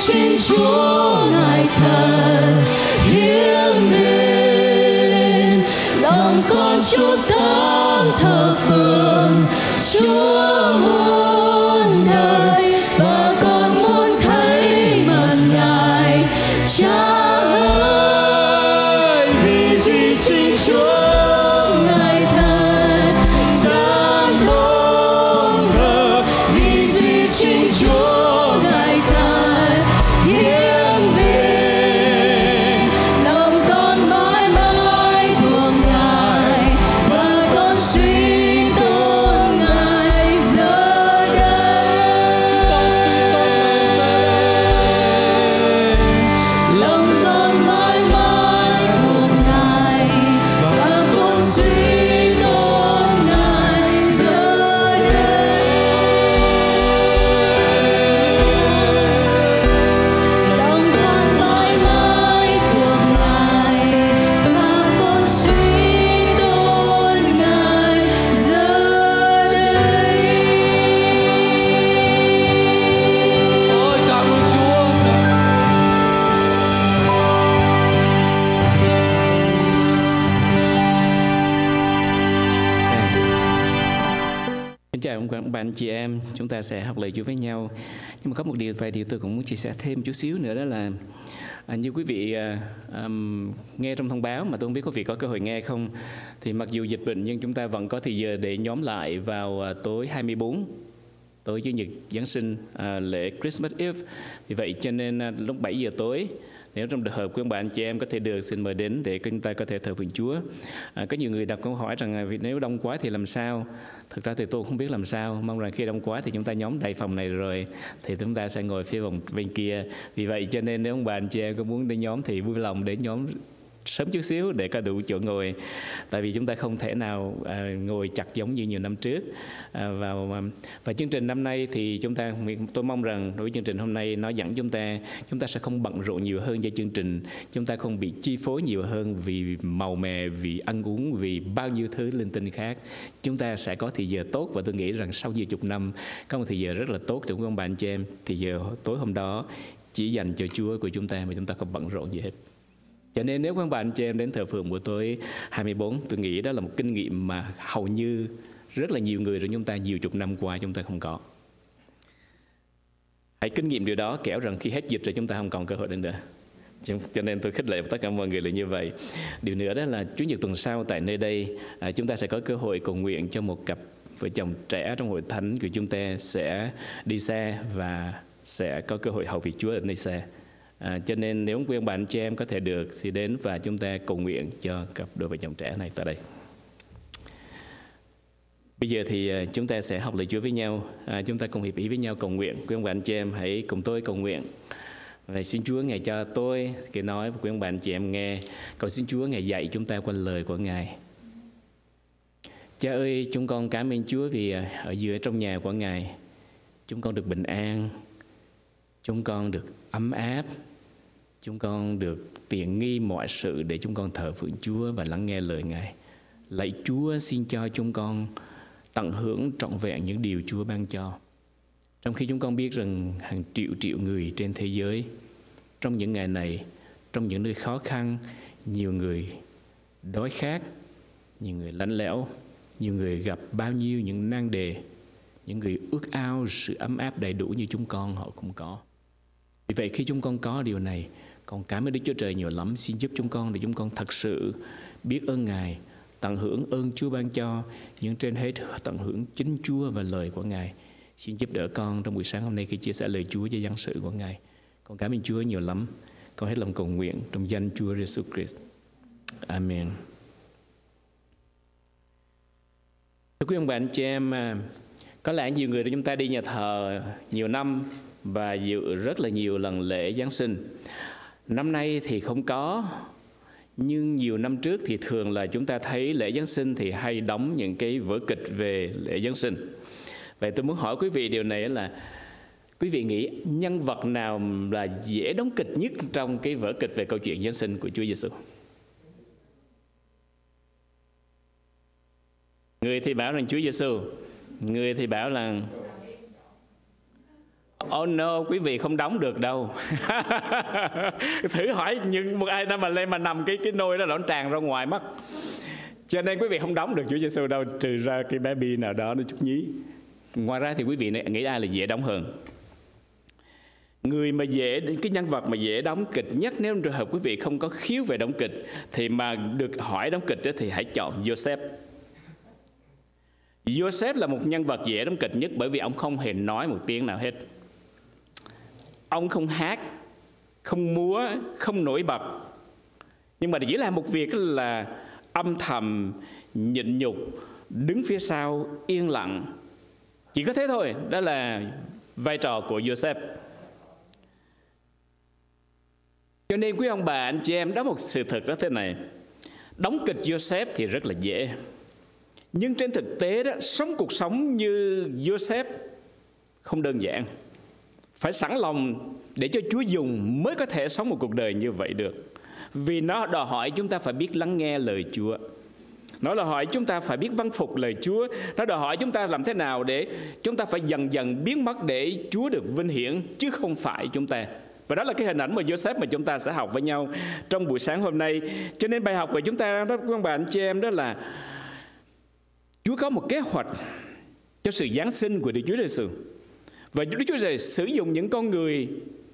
Thiên Chúa Ngài thật hiển đến, lòng con chúc tán thờ phượng Chúa muôn đời, và con muốn thấy mặt Ngài. Cha ơi, vì gì Thiên Chúa Ngài thật đáng tôn thờ, vì gì Thiên Chúa Ngài thật hiển đến, lòng con mãi mãi thuộc Ngài, và con suy tôn Ngài giờ đây. Lòng con mãi mãi thuộc Ngài, và con suy tôn Ngài giờ đây. Lòng con mãi mãi thuộc Ngài, và con suy tôn Ngài giờ đây. Ôi cảm ơn Chúa. Xin chào các bạn chị em, chúng ta sẽ học lời Chúa với nhau. Nhưng mà có một vài điều tôi cũng muốn chia sẻ thêm chút xíu nữa, đó là như quý vị nghe trong thông báo, mà tôi không biết quý vị có cơ hội nghe không, thì mặc dù dịch bệnh nhưng chúng ta vẫn có thời giờ để nhóm lại vào tối 24, tối Chủ nhật Giáng sinh, lễ Christmas Eve. Vì vậy cho nên lúc 7 giờ tối, nếu trong trường hợp của bạn chị em có thể được, xin mời đến để chúng ta có thể thờ phượng Chúa. Có nhiều người đặt câu hỏi rằng nếu đông quá thì làm sao? Thực ra thì tôi không biết làm sao. Mong rằng khi đông quá thì chúng ta nhóm đầy phòng này rồi thì chúng ta sẽ ngồi phía vòng bên kia. Vì vậy cho nên nếu ông bạn chị em có muốn đến nhóm thì vui lòng đến nhóm sớm chút xíu để có đủ chỗ ngồi. Tại vì chúng ta không thể nào ngồi chặt giống như nhiều năm trước. Và chương trình năm nay thì tôi mong rằng đối với chương trình hôm nay nó dẫn chúng ta sẽ không bận rộn nhiều hơn cho chương trình, chúng ta không bị chi phối nhiều hơn vì màu mè, vì ăn uống, vì bao nhiêu thứ linh tinh khác. Chúng ta sẽ có thời giờ tốt, và tôi nghĩ rằng sau nhiều chục năm có một thời giờ rất là tốt trong các bạn chị em. Thì giờ tối hôm đó chỉ dành cho Chúa của chúng ta, mà chúng ta không bận rộn gì hết. Cho nên nếu các bạn chị em đến thờ phượng buổi tối 24, tôi nghĩ đó là một kinh nghiệm mà hầu như rất là nhiều người của chúng ta nhiều chục năm qua chúng ta không có. Hãy kinh nghiệm điều đó, kẻo rằng khi hết dịch rồi chúng ta không còn cơ hội đến nữa. Cho nên tôi khích lệ tất cả mọi người là như vậy. Điều nữa đó là Chủ nhật tuần sau tại nơi đây, chúng ta sẽ có cơ hội cầu nguyện cho một cặp vợ chồng trẻ trong hội thánh của chúng ta sẽ đi xe và sẽ có cơ hội hầu việc Chúa ở nơi xe. Cho nên nếu quý ông bạn chị em có thể được thì đến và chúng ta cầu nguyện cho cặp đôi vợ chồng trẻ này tại đây. Bây giờ thì chúng ta sẽ học lời Chúa với nhau. Chúng ta cùng hiệp ý với nhau cầu nguyện. Quý ông bạn chị em hãy cùng tôi cầu nguyện. Và xin Chúa Ngài cho tôi cái nói và quý ông bạn chị em nghe. Cầu xin Chúa Ngài dạy chúng ta qua lời của Ngài. Cha ơi, chúng con cảm ơn Chúa vì ở giữa trong nhà của Ngài, chúng con được bình an, chúng con được ấm áp, chúng con được tiện nghi mọi sự để chúng con thờ phượng Chúa và lắng nghe lời Ngài. Lạy Chúa, xin cho chúng con tận hưởng trọn vẹn những điều Chúa ban cho. Trong khi chúng con biết rằng hàng triệu người trên thế giới trong những ngày này, trong những nơi khó khăn, nhiều người đói khát, nhiều người lạnh lẽo, nhiều người gặp bao nhiêu những nan đề, những người ước ao sự ấm áp đầy đủ như chúng con họ không có. Vì vậy khi chúng con có điều này, con cảm ơn Đức Chúa Trời nhiều lắm. Xin giúp chúng con để chúng con thật sự biết ơn Ngài, tận hưởng ơn Chúa ban cho, nhưng trên hết tận hưởng chính Chúa và lời của Ngài. Xin giúp đỡ con trong buổi sáng hôm nay khi chia sẻ lời Chúa cho dân sự của Ngài. Con cảm ơn Chúa nhiều lắm. Con hết lòng cầu nguyện trong danh Chúa Jesus Christ. Amen. Thưa quý ông bạn chị em, có lẽ nhiều người của chúng ta đi nhà thờ nhiều năm và dự rất là nhiều lần lễ Giáng sinh. Năm nay thì không có, nhưng nhiều năm trước thì thường là chúng ta thấy lễ Giáng sinh thì hay đóng những cái vở kịch về lễ Giáng sinh. Vậy tôi muốn hỏi quý vị điều này là quý vị nghĩ nhân vật nào là dễ đóng kịch nhất trong cái vở kịch về câu chuyện Giáng sinh của Chúa Giêsu? Người thì bảo rằng Chúa Giêsu, người thì bảo là Oh no, quý vị không đóng được đâu. Thử hỏi những một ai đó mà lên mà nằm cái nôi đó nó tràn ra ngoài mất. Cho nên quý vị không đóng được Chúa Giêsu đâu, trừ ra cái baby nào đó nó chút nhí. Ngoài ra thì quý vị nghĩ ai là dễ đóng hơn? Người mà cái nhân vật mà dễ đóng kịch nhất, nếu trong trường hợp quý vị không có khiếu về đóng kịch thì mà được hỏi đóng kịch thì hãy chọn Joseph. Joseph là một nhân vật dễ đóng kịch nhất bởi vì ông không hề nói một tiếng nào hết. Ông không hát, không múa, không nổi bật, nhưng mà chỉ làm một việc là âm thầm, nhịn nhục, đứng phía sau, yên lặng. Chỉ có thế thôi, đó là vai trò của Joseph. Cho nên quý ông bà, anh chị em, đó một sự thật đó thế này. Đóng kịch Joseph thì rất là dễ, nhưng trên thực tế đó, sống cuộc sống như Joseph không đơn giản. Phải sẵn lòng để cho Chúa dùng mới có thể sống một cuộc đời như vậy được. Vì nó đòi hỏi chúng ta phải biết lắng nghe lời Chúa. Nó đòi hỏi chúng ta phải biết vâng phục lời Chúa. Nó đòi hỏi chúng ta làm thế nào để chúng ta phải dần dần biến mất để Chúa được vinh hiển, chứ không phải chúng ta. Và đó là cái hình ảnh mà Joseph mà chúng ta sẽ học với nhau trong buổi sáng hôm nay. Cho nên bài học của chúng ta đó, các bạn chị em, đó là Chúa có một kế hoạch cho sự giáng sinh của Đức Chúa Giêsu. Và Đức Chúa Giêsu sử dụng những con người,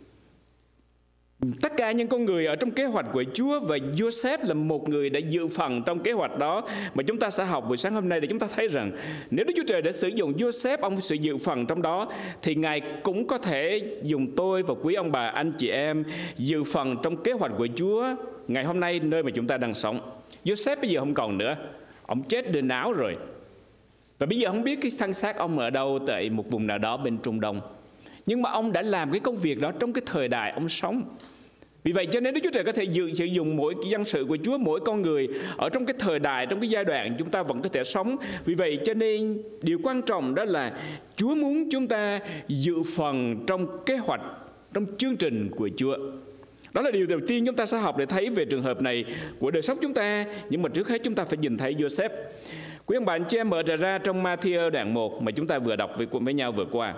tất cả những con người ở trong kế hoạch của Chúa, và Joseph là một người đã dự phần trong kế hoạch đó mà chúng ta sẽ học buổi sáng hôm nay, để chúng ta thấy rằng nếu Đức Chúa Trời đã sử dụng Joseph, ông sự dự phần trong đó, thì Ngài cũng có thể dùng tôi và quý ông bà, anh chị em dự phần trong kế hoạch của Chúa ngày hôm nay nơi mà chúng ta đang sống. Joseph bây giờ không còn nữa, ông chết đền áo rồi, và bây giờ không biết cái thân xác ông ở đâu, tại một vùng nào đó bên Trung Đông. Nhưng mà ông đã làm cái công việc đó trong cái thời đại ông sống. Vì vậy cho nên Đức Chúa Trời có thể sử dụng mỗi dân sự của Chúa, mỗi con người ở trong cái thời đại, trong cái giai đoạn chúng ta vẫn có thể sống. Vì vậy cho nên điều quan trọng đó là Chúa muốn chúng ta dự phần trong kế hoạch, trong chương trình của Chúa. Đó là điều đầu tiên chúng ta sẽ học để thấy về trường hợp này của đời sống chúng ta. Nhưng mà trước hết chúng ta phải nhìn thấy Joseph. Quý ông bạn chị em mở ra trong Ma-thi-ơ đoạn 1 mà chúng ta vừa đọc với nhau vừa qua.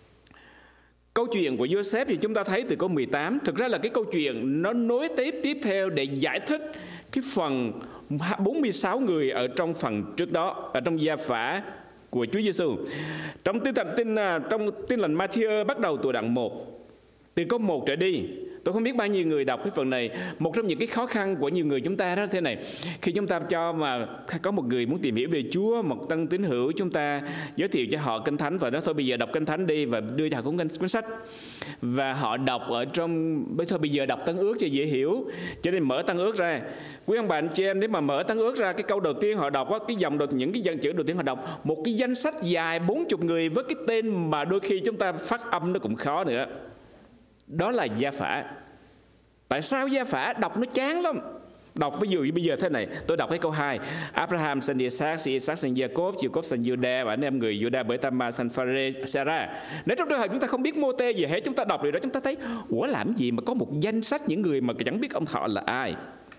Câu chuyện của Joseph thì chúng ta thấy từ câu 18. Thực ra là cái câu chuyện nó nối tiếp theo để giải thích cái phần 46 người ở trong phần trước đó, ở trong gia phả của Chúa Giêsu. Trong tin lành Ma-thi-ơ bắt đầu từ đoạn 1, từ câu 1 trở đi. Tôi không biết bao nhiêu người đọc cái phần này. Một trong những cái khó khăn của nhiều người chúng ta đó thế này. Khi chúng ta cho mà có một người muốn tìm hiểu về Chúa, một tân tín hữu, chúng ta giới thiệu cho họ Kinh Thánh và nói thôi bây giờ đọc Kinh Thánh đi, và đưa cho họ cuốn sách. Và họ đọc ở trong, thôi bây giờ đọc Tân Ước cho dễ hiểu, cho nên mở Tân Ước ra. Quý ông bà anh chị em, nếu mà mở Tân Ước ra, cái câu đầu tiên họ đọc, cái dòng những cái chữ đầu tiên họ đọc, một cái danh sách dài 40 người với cái tên mà đôi khi chúng ta phát âm nó cũng khó nữa. Đó là gia phả. Tại sao gia phả? Đọc nó chán lắm. Đọc ví dụ bây giờ thế này, tôi đọc cái câu 2. Abraham sinh Isaac, Isaac sinh Jacob, Jacob sinh Judah, và anh em người Judah bởi Tamar sinh Sarah. Nếu trong trường hợp chúng ta không biết mô tê gì hết, chúng ta đọc điều đó chúng ta thấy, ủa làm gì mà có một danh sách những người mà chẳng biết ông họ là ai?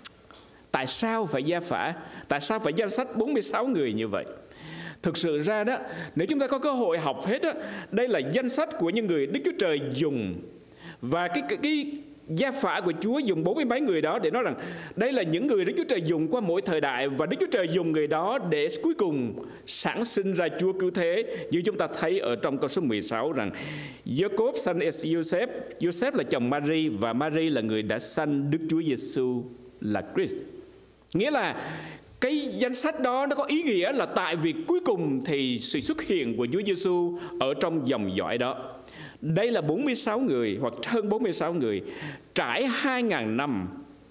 Tại sao phải gia phả? Tại sao phải danh sách 46 người như vậy? Thực sự ra đó, nếu chúng ta có cơ hội học hết đó, đây là danh sách của những người Đức Chúa Trời dùng. Và cái gia phả của Chúa dùng 40 mấy người đó để nói rằng đây là những người Đức Chúa Trời dùng qua mỗi thời đại, và Đức Chúa Trời dùng người đó để cuối cùng sản sinh ra Chúa cứu thế. Như chúng ta thấy ở trong câu số 16 rằng Jacob sanh Joseph, Joseph là chồng Mary, và Mary là người đã sanh Đức Chúa Giêsu là Christ. Nghĩa là cái danh sách đó nó có ý nghĩa là tại vì cuối cùng thì sự xuất hiện của Chúa Giêsu ở trong dòng dõi đó. Đây là 46 người hoặc hơn 46 người trải 2.000 năm,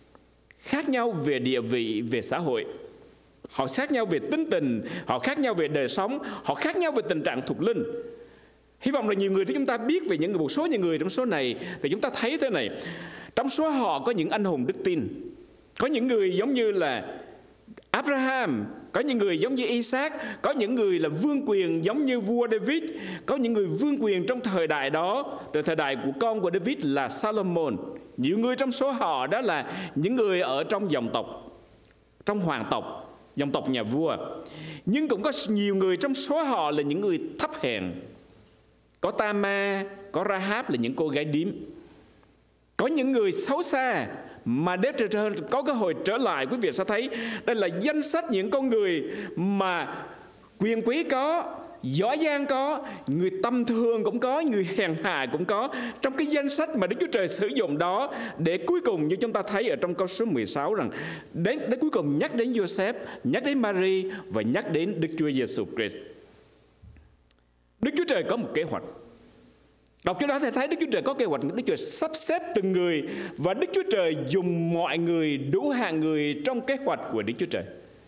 khác nhau về địa vị, về xã hội. Họ khác nhau về tính tình, họ khác nhau về đời sống, họ khác nhau về tình trạng thuộc linh. Hy vọng là nhiều ngườiที่chúng ta biết về một số những người trong số này, thì chúng ta thấy thế này. Trong số họ có những anh hùng đức tin, có những người giống như là Abraham, có những người giống như Isaac, có những người là vương quyền giống như vua David, có những người vương quyền trong thời đại đó, từ thời đại của con của David là Solomon. Nhiều người trong số họ đó là những người ở trong dòng tộc, trong hoàng tộc, dòng tộc nhà vua. Nhưng cũng có nhiều người trong số họ là những người thấp hèn, có Tama, có Rahab là những cô gái điếm. Có những người xấu xa mà để có cơ hội trở lại. Quý vị sẽ thấy đây là danh sách những con người mà quyền quý có, giỏi giang có, người tầm thường cũng có, người hèn hạ cũng có, trong cái danh sách mà Đức Chúa Trời sử dụng đó, để cuối cùng như chúng ta thấy ở trong câu số 16 rằng đến cuối cùng nhắc đến Joseph, nhắc đến Mary và nhắc đến Đức Chúa Giêsu Christ. Đức Chúa Trời có một kế hoạch. Đọc cho đó thầy thấy Đức Chúa Trời có kế hoạch. Đức Chúa Trời sắp xếp từng người, và Đức Chúa Trời dùng mọi người, đủ hạng người trong kế hoạch của Đức Chúa Trời.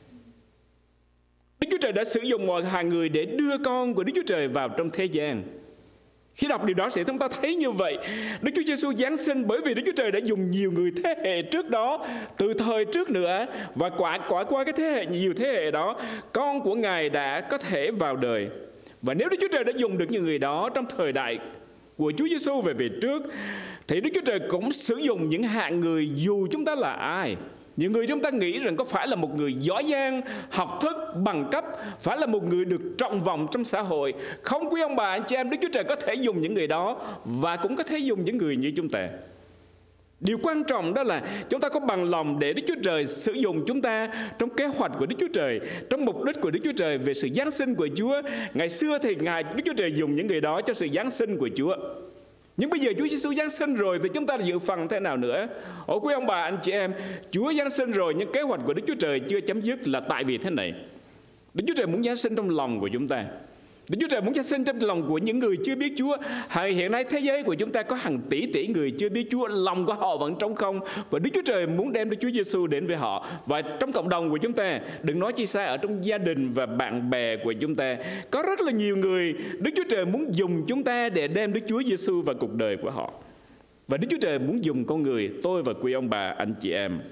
Đức Chúa Trời đã sử dụng mọi hạng người để đưa con của Đức Chúa Trời vào trong thế gian. Khi đọc điều đó sẽ chúng ta thấy như vậy. Đức Chúa Giêsu giáng sinh bởi vì Đức Chúa Trời đã dùng nhiều người thế hệ trước đó, từ thời trước nữa, và qua cái thế hệ, nhiều thế hệ đó, con của Ngài đã có thể vào đời. Và nếu Đức Chúa Trời đã dùng được những người đó trong thời đại của Chúa Giêsu về trước, thì Đức Chúa Trời cũng sử dụng những hạng người dù chúng ta là ai. Những người chúng ta nghĩ rằng có phải là một người giỏi giang, học thức, bằng cấp, phải là một người được trọng vọng trong xã hội. Không, quý ông bà, anh chị em, Đức Chúa Trời có thể dùng những người đó và cũng có thể dùng những người như chúng ta. Điều quan trọng đó là chúng ta có bằng lòng để Đức Chúa Trời sử dụng chúng ta trong kế hoạch của Đức Chúa Trời, trong mục đích của Đức Chúa Trời về sự giáng sinh của Chúa. Ngày xưa thì Đức Chúa Trời dùng những người đó cho sự giáng sinh của Chúa. Nhưng bây giờ Chúa Giêsu giáng sinh rồi thì chúng ta dự phần thế nào nữa? Quý ông bà, anh chị em, Chúa giáng sinh rồi nhưng kế hoạch của Đức Chúa Trời chưa chấm dứt, là tại vì thế này. Đức Chúa Trời muốn giáng sinh trong lòng của chúng ta. Đức Chúa Trời muốn giáng sinh trong lòng của những người chưa biết Chúa. Hiện nay thế giới của chúng ta có hàng tỷ người chưa biết Chúa, lòng của họ vẫn trống không, và Đức Chúa Trời muốn đem Đức Chúa Giêsu đến với họ. Và trong cộng đồng của chúng ta, đừng nói chi xa ở trong gia đình và bạn bè của chúng ta, có rất là nhiều người Đức Chúa Trời muốn dùng chúng ta để đem Đức Chúa Giêsu vào cuộc đời của họ. Và Đức Chúa Trời muốn dùng con người, tôi và quý ông bà, anh chị em.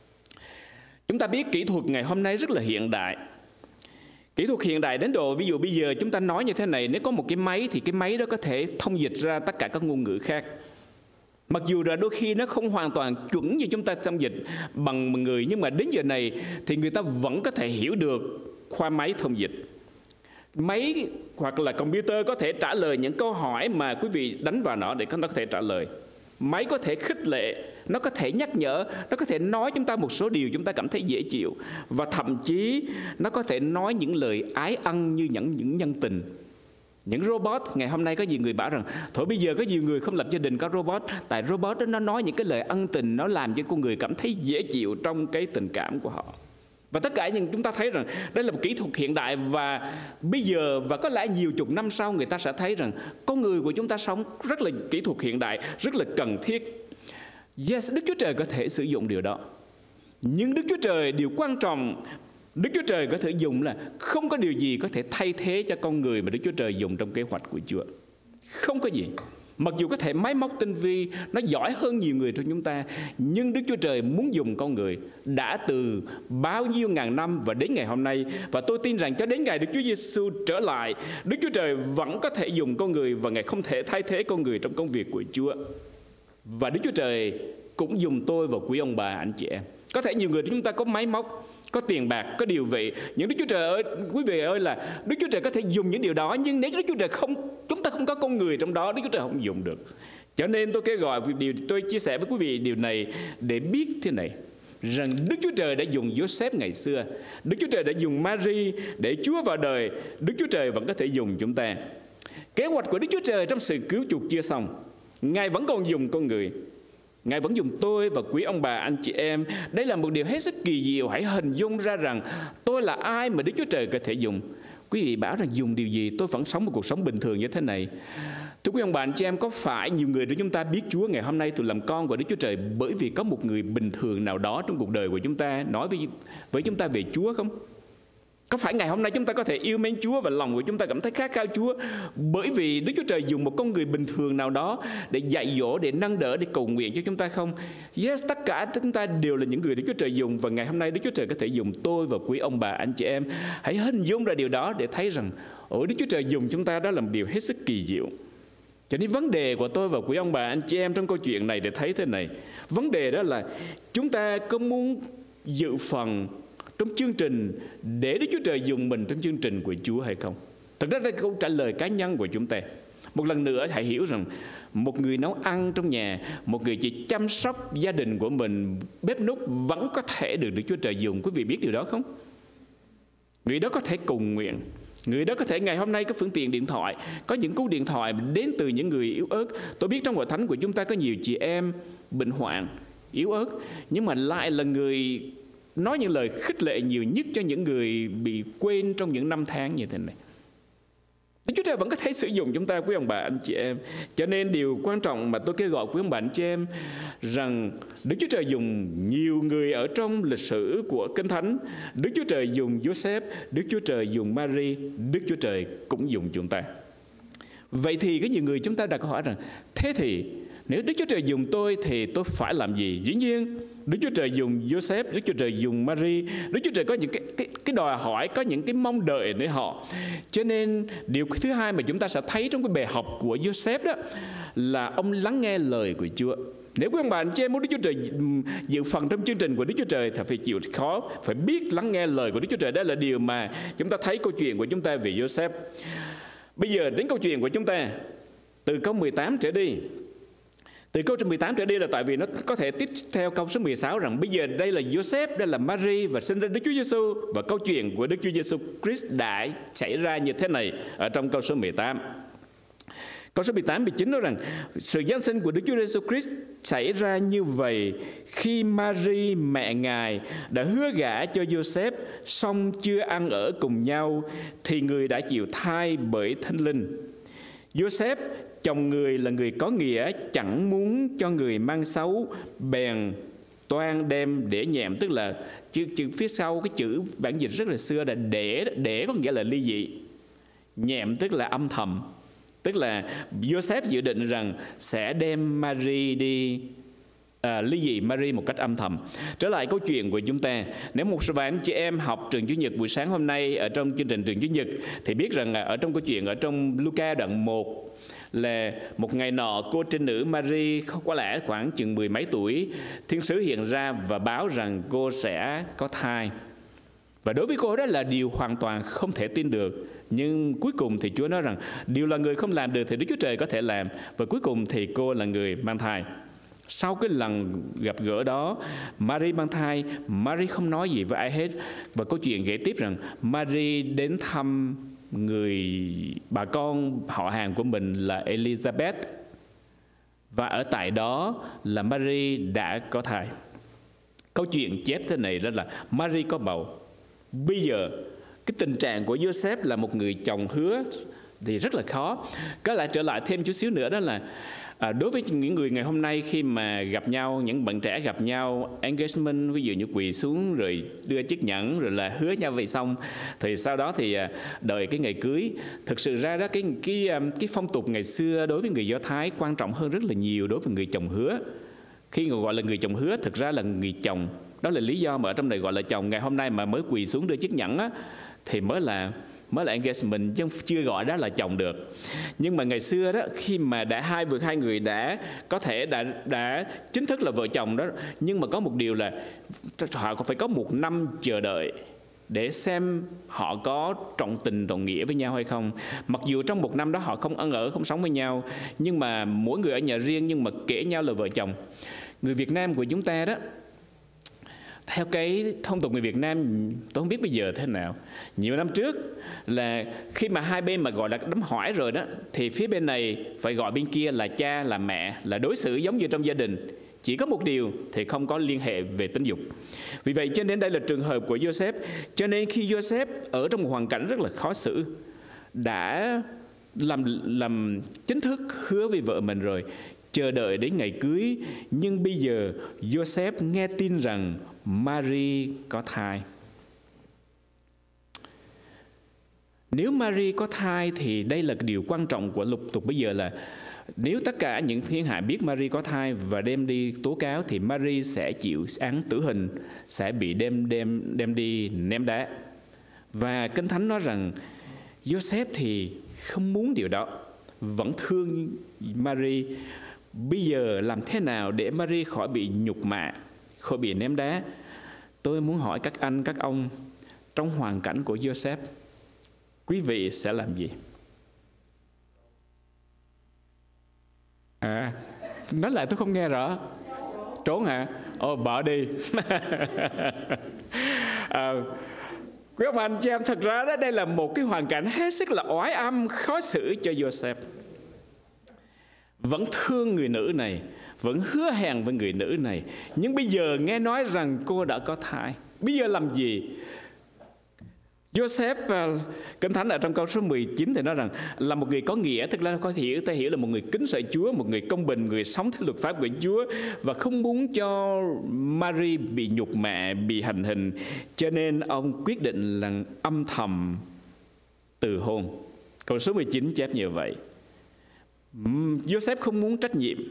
Chúng ta biết kỹ thuật ngày hôm nay rất là hiện đại. Kỹ thuật hiện đại đến độ ví dụ bây giờ chúng ta nói như thế này, nếu có một cái máy thì cái máy đó có thể thông dịch ra tất cả các ngôn ngữ khác. Mặc dù là đôi khi nó không hoàn toàn chuẩn như chúng ta thông dịch bằng người, nhưng mà đến giờ này thì người ta vẫn có thể hiểu được qua máy thông dịch. Máy hoặc là computer có thể trả lời những câu hỏi mà quý vị đánh vào nó để nó có thể trả lời. Máy có thể khích lệ, nó có thể nhắc nhở, nó có thể nói chúng ta một số điều chúng ta cảm thấy dễ chịu. Và thậm chí nó có thể nói những lời ái ân như những nhân tình. Những robot, ngày hôm nay có nhiều người bảo rằng thôi bây giờ có nhiều người không lập gia đình có robot, tại robot đó nó nói những cái lời ân tình, nó làm cho con người cảm thấy dễ chịu trong cái tình cảm của họ. Và tất cả những chúng ta thấy rằng đây là một kỹ thuật hiện đại, và bây giờ và có lẽ nhiều chục năm sau người ta sẽ thấy rằng con người của chúng ta sống rất là kỹ thuật hiện đại, rất là cần thiết. Yes, Đức Chúa Trời có thể sử dụng điều đó. Nhưng Đức Chúa Trời, điều quan trọng Đức Chúa Trời có thể dùng là không có điều gì có thể thay thế cho con người mà Đức Chúa Trời dùng trong kế hoạch của Chúa. Không có gì. Mặc dù có thể máy móc tinh vi, nó giỏi hơn nhiều người trong chúng ta, nhưng Đức Chúa Trời muốn dùng con người đã từ bao nhiêu ngàn năm và đến ngày hôm nay. Và tôi tin rằng cho đến ngày Đức Chúa Giêsu trở lại, Đức Chúa Trời vẫn có thể dùng con người, và Ngài không thể thay thế con người trong công việc của Chúa. Và Đức Chúa Trời cũng dùng tôi và quý ông bà, anh chị em. Có thể nhiều người chúng ta có máy móc, có tiền bạc, có điều vị, nhưng Đức Chúa Trời ơi, quý vị ơi, là Đức Chúa Trời có thể dùng những điều đó, nhưng nếu Đức Chúa Trời chúng ta không có con người trong đó, Đức Chúa Trời không dùng được. Cho nên tôi kêu gọi tôi chia sẻ với quý vị điều này để biết thế này, rằng Đức Chúa Trời đã dùng Joseph ngày xưa, Đức Chúa Trời đã dùng Mary để Chúa vào đời, Đức Chúa Trời vẫn có thể dùng chúng ta. Kế hoạch của Đức Chúa Trời trong sự cứu chuộc chưa xong, Ngài vẫn còn dùng con người. Ngài vẫn dùng tôi và quý ông bà, anh chị em. Đây là một điều hết sức kỳ diệu. Hãy hình dung ra rằng tôi là ai mà Đức Chúa Trời có thể dùng. Quý vị bảo rằng dùng điều gì? Tôi vẫn sống một cuộc sống bình thường như thế này. Thưa quý ông bà, anh chị em, có phải nhiều người của chúng ta biết Chúa ngày hôm nay tôi làm con của Đức Chúa Trời bởi vì có một người bình thường nào đó trong cuộc đời của chúng ta nói với chúng ta về Chúa không? Có phải ngày hôm nay chúng ta có thể yêu mến Chúa và lòng của chúng ta cảm thấy khát khao Chúa bởi vì Đức Chúa Trời dùng một con người bình thường nào đó để dạy dỗ, để nâng đỡ, để cầu nguyện cho chúng ta không? Yes, tất cả chúng ta đều là những người Đức Chúa Trời dùng, và ngày hôm nay Đức Chúa Trời có thể dùng tôi và quý ông bà, anh chị em. Hãy hình dung ra điều đó để thấy rằng Đức Chúa Trời dùng chúng ta, đó là một điều hết sức kỳ diệu. Cho nên vấn đề của tôi và quý ông bà, anh chị em trong câu chuyện này để thấy thế này. Vấn đề đó là chúng ta có muốn dự phần trong chương trình để Đức Chúa Trời dùng mình trong chương trình của Chúa hay không? Thật ra đây là câu trả lời cá nhân của chúng ta. Một lần nữa hãy hiểu rằng một người nấu ăn trong nhà, một người chỉ chăm sóc gia đình của mình, bếp núc vẫn có thể được Đức Chúa Trời dùng. Quý vị biết điều đó không? Người đó có thể cùng nguyện. Người đó có thể ngày hôm nay có phương tiện điện thoại, có những cú điện thoại đến từ những người yếu ớt. Tôi biết trong hội thánh của chúng ta có nhiều chị em bệnh hoạn, yếu ớt, nhưng mà lại là người nói những lời khích lệ nhiều nhất cho những người bị quên trong những năm tháng như thế này. Đức Chúa Trời vẫn có thể sử dụng chúng ta, quý ông bà anh chị em. Cho nên điều quan trọng mà tôi kêu gọi quý ông bà anh chị em rằng Đức Chúa Trời dùng nhiều người ở trong lịch sử của Kinh Thánh. Đức Chúa Trời dùng Joseph, Đức Chúa Trời dùng Mary, Đức Chúa Trời cũng dùng chúng ta. Vậy thì có nhiều người chúng ta đặt câu hỏi rằng thế thì nếu Đức Chúa Trời dùng tôi thì tôi phải làm gì? Dĩ nhiên Đức Chúa Trời dùng Joseph, Đức Chúa Trời dùng Mary, Đức Chúa Trời có những cái đòi hỏi, có những cái mong đợi nơi họ. Cho nên điều thứ hai mà chúng ta sẽ thấy trong cái bài học của Joseph đó là ông lắng nghe lời của Chúa. Nếu quý ông bà anh chị em muốn Đức Chúa Trời dự phần trong chương trình của Đức Chúa Trời thì phải chịu khó, phải biết lắng nghe lời của Đức Chúa Trời. Đó là điều mà chúng ta thấy câu chuyện của chúng ta về Joseph. Bây giờ đến câu chuyện của chúng ta từ câu 18 trở đi. Từ câu 18 trở đi là tại vì nó có thể tiếp theo câu số 16 rằng bây giờ đây là Joseph, đây là Mary và sinh ra Đức Chúa Giêsu, và câu chuyện của Đức Chúa Giêsu Christ đã xảy ra như thế này ở trong câu số 18. Câu số 18 19 nói rằng sự giáng sinh của Đức Chúa Giêsu Christ xảy ra như vậy khi Mary mẹ Ngài đã hứa gả cho Joseph, song chưa ăn ở cùng nhau thì người đã chịu thai bởi Thánh Linh. Joseph chồng người là người có nghĩa, chẳng muốn cho người mang xấu, bèn toan đem để nhẹm, tức là chữ phía sau cái chữ bản dịch rất là xưa là để có nghĩa là ly dị, nhẹm tức là âm thầm, tức là Joseph dự định rằng sẽ đem Mary đi ly dị Mary một cách âm thầm. Trở lại câu chuyện của chúng ta, nếu một số vài anh chị em học trường Chủ nhật buổi sáng hôm nay ở trong chương trình trường Chủ nhật thì biết rằng ở trong câu chuyện ở trong Luca đoạn 1 là một ngày nọ cô trinh nữ Mary có lẽ khoảng chừng 10 mấy tuổi, thiên sứ hiện ra và báo rằng cô sẽ có thai. Và đối với cô đó là điều hoàn toàn không thể tin được. Nhưng cuối cùng thì Chúa nói rằng điều là người không làm được thì Đức Chúa Trời có thể làm. Và cuối cùng thì cô là người mang thai. Sau cái lần gặp gỡ đó, Mary mang thai, Mary không nói gì với ai hết. Và câu chuyện kể tiếp rằng Mary đến thăm bà con họ hàng của mình là Elizabeth. Và ở tại đó là Mary đã có thai. Câu chuyện chép thế này đó là Mary có bầu. Bây giờ cái tình trạng của Joseph là một người chồng hứa thì rất là khó. Có lại trở lại thêm chút xíu nữa đó là đối với những người ngày hôm nay khi mà gặp nhau, những bạn trẻ gặp nhau, engagement, ví dụ như quỳ xuống rồi đưa chiếc nhẫn rồi là hứa nhau vậy xong thì sau đó thì đợi cái ngày cưới. Thực sự ra đó cái phong tục ngày xưa đối với người Do Thái quan trọng hơn rất là nhiều đối với người chồng hứa. Khi gọi là người chồng hứa thực ra là người chồng. Đó là lý do mà ở trong này gọi là chồng. Ngày hôm nay mà mới quỳ xuống đưa chiếc nhẫn á, thì mới là engagement, chứ chưa gọi đó là chồng được. Nhưng mà ngày xưa đó, khi mà đã hai người đã có thể đã chính thức là vợ chồng đó, nhưng mà có một điều là họ phải có 1 năm chờ đợi để xem họ có trọng tình trọng nghĩa với nhau hay không. Mặc dù trong 1 năm đó họ không ăn ở, không sống với nhau, nhưng mà mỗi người ở nhà riêng nhưng mà kể nhau là vợ chồng. Người Việt Nam của chúng ta đó, theo cái thông tục người Việt Nam, tôi không biết bây giờ thế nào. Nhiều năm trước là khi mà hai bên mà gọi là đám hỏi rồi đó, thì phía bên này phải gọi bên kia là cha, là mẹ, là đối xử giống như trong gia đình. Chỉ có một điều thì không có liên hệ về tính dục. Vì vậy cho nên đây là trường hợp của Joseph. Cho nên khi Joseph ở trong một hoàn cảnh rất là khó xử, đã làm chính thức hứa với vợ mình rồi, chờ đợi đến ngày cưới, nhưng bây giờ Joseph nghe tin rằng Mary có thai. Nếu Mary có thai thì đây là điều quan trọng của lục tục bây giờ là nếu tất cả những thiên hạ biết Mary có thai và đem đi tố cáo thì Mary sẽ chịu án tử hình, sẽ bị đem đi ném đá. Và Kinh Thánh nói rằng Joseph thì không muốn điều đó, vẫn thương Mary. Bây giờ làm thế nào để Mary khỏi bị nhục mạ, khỏi bị ném đá? Tôi muốn hỏi các anh, các ông, trong hoàn cảnh của Joseph, quý vị sẽ làm gì? Nói lại tôi không nghe rõ. Trốn hả? Bỏ đi. Quý ông anh chị em, thật ra đó, đây là một cái hoàn cảnh hết sức là oái âm, khó xử cho Joseph. Vẫn thương người nữ này, vẫn hứa hẹn với người nữ này, nhưng bây giờ nghe nói rằng cô đã có thai. Bây giờ làm gì? Joseph, Kinh Thánh ở trong câu số 19 thì nói rằng là một người có nghĩa, tức là ta hiểu là một người kính sợ Chúa, một người công bình, người sống theo luật pháp của Chúa, và không muốn cho Mary bị nhục mạ, bị hành hình, cho nên ông quyết định là âm thầm từ hôn. Câu số 19 chép như vậy. Joseph không muốn trách nhiệm,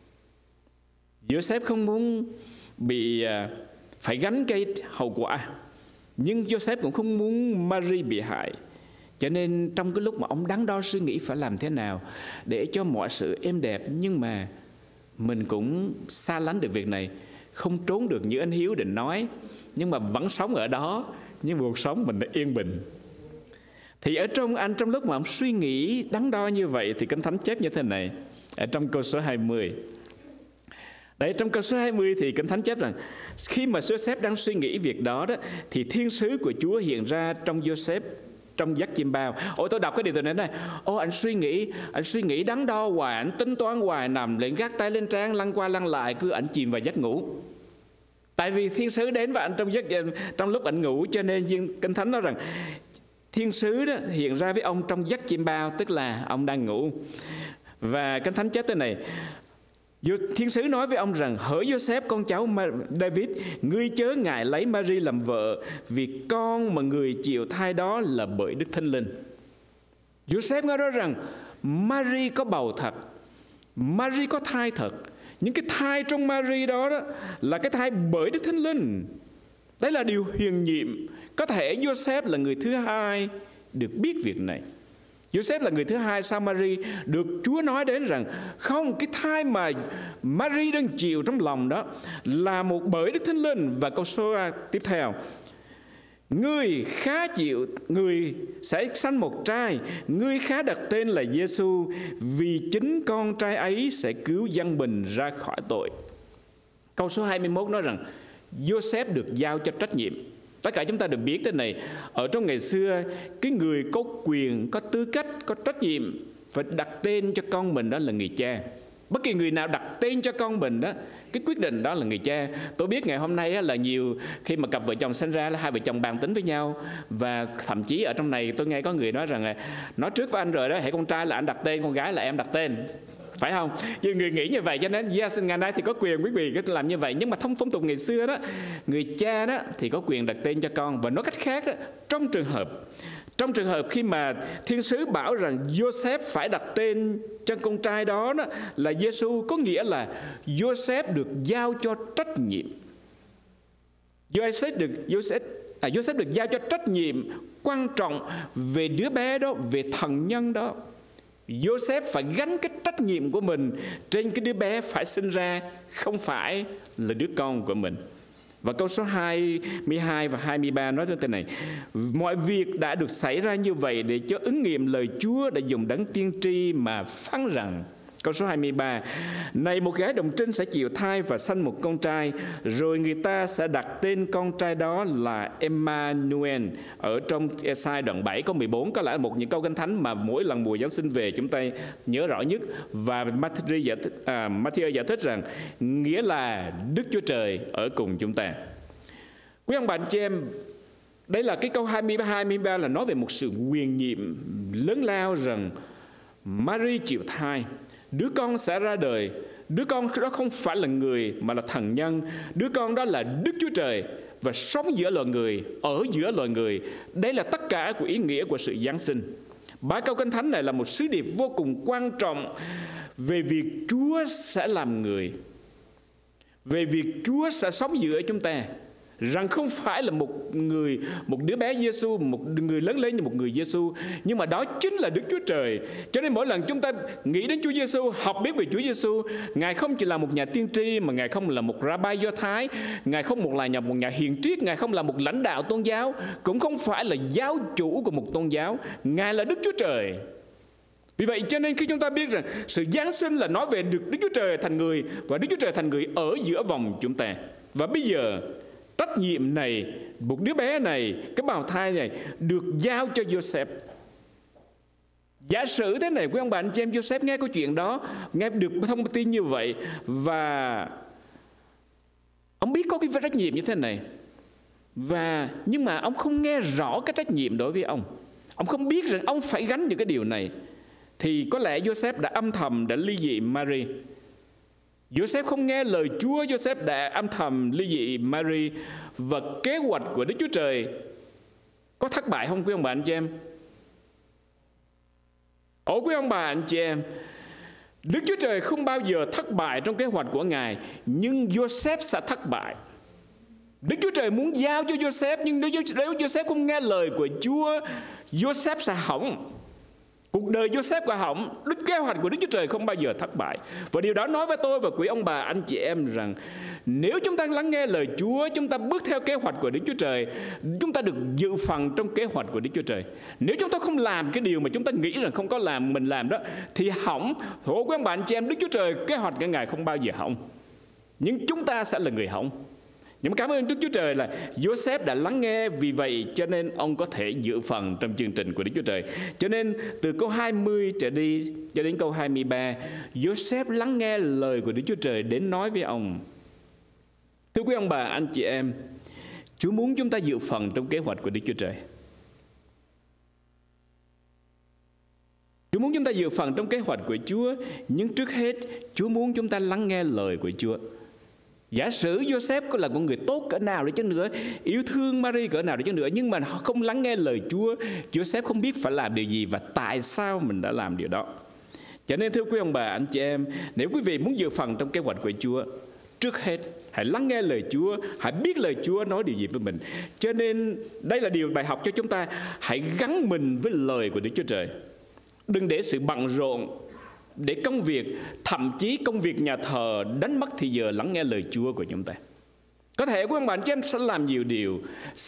Joseph không muốn bị phải gánh cái hậu quả, nhưng Joseph cũng không muốn Mary bị hại. Cho nên trong cái lúc mà ông đắn đo suy nghĩ phải làm thế nào để cho mọi sự êm đẹp, nhưng mà mình cũng xa lánh được việc này, không trốn được như anh Hiếu định nói, nhưng mà vẫn sống ở đó, nhưng cuộc sống mình đã yên bình. Thì ở trong lúc mà ông suy nghĩ đắn đo như vậy thì Kinh Thánh chép như thế này, ở trong câu số 20. Đấy, trong câu số 20 thì Kinh Thánh chép rằng khi mà Joseph đang suy nghĩ việc đó, thì thiên sứ của Chúa hiện ra trong Joseph trong giấc chim bao. Tôi đọc cái điều này này. Anh suy nghĩ đắn đo hoài, anh tính toán hoài, nằm lên gác tay lên trán, lăn qua lăn lại, cứ anh chìm vào giấc ngủ. Tại vì thiên sứ đến và anh trong lúc anh ngủ, cho nên Kinh Thánh nói rằng thiên sứ đó hiện ra với ông trong giấc chim bao, tức là ông đang ngủ. Và Kinh Thánh chép thế này: thiên sứ nói với ông rằng: hỡi Joseph, con cháu David, ngươi chớ ngại lấy Mary làm vợ, vì con mà người chịu thai đó là bởi Đức Thánh Linh. Joseph nói rằng Mary có bầu thật, Mary có thai thật, nhưng cái thai trong Mary đó là cái thai bởi Đức Thánh Linh. Đấy là điều huyền nhiệm. Có thể Joseph là người thứ hai được biết việc này. Joseph là người thứ hai sau Mary được Chúa nói đến rằng không, cái thai mà Mary đang chịu trong lòng đó là một bởi Đức Thánh Linh. Và câu số tiếp theo: ngươi sẽ sanh một trai, ngươi khá đặt tên là Giêsu, vì chính con trai ấy sẽ cứu dân mình ra khỏi tội. Câu số 21 nói rằng Joseph được giao cho trách nhiệm. Tất cả chúng ta được biết thế này, ở trong ngày xưa, cái người có quyền, có tư cách, có trách nhiệm phải đặt tên cho con mình đó là người cha. Bất kỳ người nào đặt tên cho con mình đó, cái quyết định đó là người cha. Tôi biết ngày hôm nay là nhiều khi mà cặp vợ chồng sinh ra là hai vợ chồng bàn tính với nhau, và thậm chí ở trong này tôi nghe có người nói rằng nói trước với anh rồi đó, hãy con trai là anh đặt tên, con gái là em đặt tên, phải không? Nhiều người nghĩ như vậy, cho nên yes, ngày nay thì có quyền quý vị làm như vậy. Nhưng mà phong tục ngày xưa đó, người cha đó thì có quyền đặt tên cho con. Và nói cách khác đó, trong trường hợp khi mà thiên sứ bảo rằng Joseph phải đặt tên cho con trai đó, là Giêsu, có nghĩa là Joseph được giao cho trách nhiệm. Joseph được giao cho trách nhiệm quan trọng về đứa bé đó, về thần nhân đó. Joseph phải gánh cái trách nhiệm của mình trên cái đứa bé phải sinh ra, không phải là đứa con của mình. Và câu số 22 và 23 nói thế này: mọi việc đã được xảy ra như vậy để cho ứng nghiệm lời Chúa đã dùng đấng tiên tri mà phán rằng. Câu số 23: này, một gái đồng trinh sẽ chịu thai và sanh một con trai, rồi người ta sẽ đặt tên con trai đó là Emmanuel. Ở trong Ê-sai đoạn 7 câu 14 có lẽ một những câu Kinh Thánh mà mỗi lần mùa Giáng sinh về chúng ta nhớ rõ nhất. Và Matthew giải thích rằng nghĩa là Đức Chúa Trời ở cùng chúng ta. Quý ông bà anh chị em, đây là cái câu 23 là nói về một sự quyền nhiệm lớn lao rằng Mary chịu thai, đứa con sẽ ra đời. Đứa con đó không phải là người mà là thần nhân. Đứa con đó là Đức Chúa Trời và sống giữa loài người, ở giữa loài người. Đây là tất cả của ý nghĩa của sự Giáng sinh. Ba câu Kinh Thánh này là một sứ điệp vô cùng quan trọng về việc Chúa sẽ làm người, về việc Chúa sẽ sống giữa chúng ta. Rằng không phải là một đứa bé Giêsu, một người lớn lên như một người Giêsu, nhưng mà đó chính là Đức Chúa Trời. Cho nên mỗi lần chúng ta nghĩ đến Chúa Giêsu, học biết về Chúa Giêsu, Ngài không chỉ là một nhà tiên tri, mà Ngài không là một rabbi Do Thái, Ngài không là một nhà hiền triết, Ngài không là một lãnh đạo tôn giáo, cũng không phải là giáo chủ của một tôn giáo. Ngài là Đức Chúa Trời. Vì vậy cho nên khi chúng ta biết rằng sự giáng sinh là nói về được Đức Chúa Trời thành người, và Đức Chúa Trời thành người ở giữa vòng chúng ta. Và bây giờ trách nhiệm này, một đứa bé này, cái bào thai này được giao cho Joseph. Giả sử thế này, quý ông bà anh chị em, Joseph nghe câu chuyện đó, nghe được thông tin như vậy, và ông biết có cái trách nhiệm như thế này, nhưng mà ông không nghe rõ cái trách nhiệm đối với ông. Ông không biết rằng ông phải gánh những cái điều này. Thì có lẽ Joseph đã âm thầm đã ly dị Mary. Joseph không nghe lời Chúa, Joseph đã âm thầm ly dị Mary. Và kế hoạch của Đức Chúa Trời có thất bại không quý ông bà anh chị em? Quý ông bà anh chị em, Đức Chúa Trời không bao giờ thất bại trong kế hoạch của Ngài, nhưng Joseph sẽ thất bại. Đức Chúa Trời muốn giao cho Joseph, nhưng nếu Joseph không nghe lời của Chúa, Joseph sẽ hỏng. Cuộc đời Joseph quả hỏng. Kế hoạch của Đức Chúa Trời không bao giờ thất bại. Và điều đó nói với tôi và quý ông bà anh chị em rằng nếu chúng ta lắng nghe lời Chúa, chúng ta bước theo kế hoạch của Đức Chúa Trời, chúng ta được dự phần trong kế hoạch của Đức Chúa Trời. Nếu chúng ta không làm cái điều mà chúng ta nghĩ rằng không có làm, mình làm đó, thì hỏng. Quý ông bà anh chị em, Đức Chúa Trời kế hoạch của Ngài không bao giờ hỏng, nhưng chúng ta sẽ là người hỏng. Nhưng mà cảm ơn Đức Chúa Trời là Joseph đã lắng nghe, vì vậy cho nên ông có thể dự phần trong chương trình của Đức Chúa Trời. Cho nên từ câu 20 trở đi cho đến câu 23, Joseph lắng nghe lời của Đức Chúa Trời đến nói với ông. Thưa quý ông bà, anh chị em, Chúa muốn chúng ta dự phần trong kế hoạch của Đức Chúa Trời. Chúa muốn chúng ta dự phần trong kế hoạch của Chúa, nhưng trước hết Chúa muốn chúng ta lắng nghe lời của Chúa. Giả sử Joseph có là con người tốt cỡ nào đi chăng nữa, yêu thương Mary cỡ nào đi chăng nữa, nhưng mà họ không lắng nghe lời Chúa, Joseph không biết phải làm điều gì và tại sao mình đã làm điều đó. Cho nên thưa quý ông bà, anh chị em, nếu quý vị muốn dự phần trong kế hoạch của Chúa, trước hết hãy lắng nghe lời Chúa, hãy biết lời Chúa nói điều gì với mình. Cho nên đây là điều bài học cho chúng ta, hãy gắn mình với lời của Đức Chúa Trời. Đừng để sự bận rộn, để công việc, thậm chí công việc nhà thờ đánh mất thì giờ lắng nghe lời Chúa của chúng ta. Có thể quý ông bà anh chị em sẽ làm nhiều điều,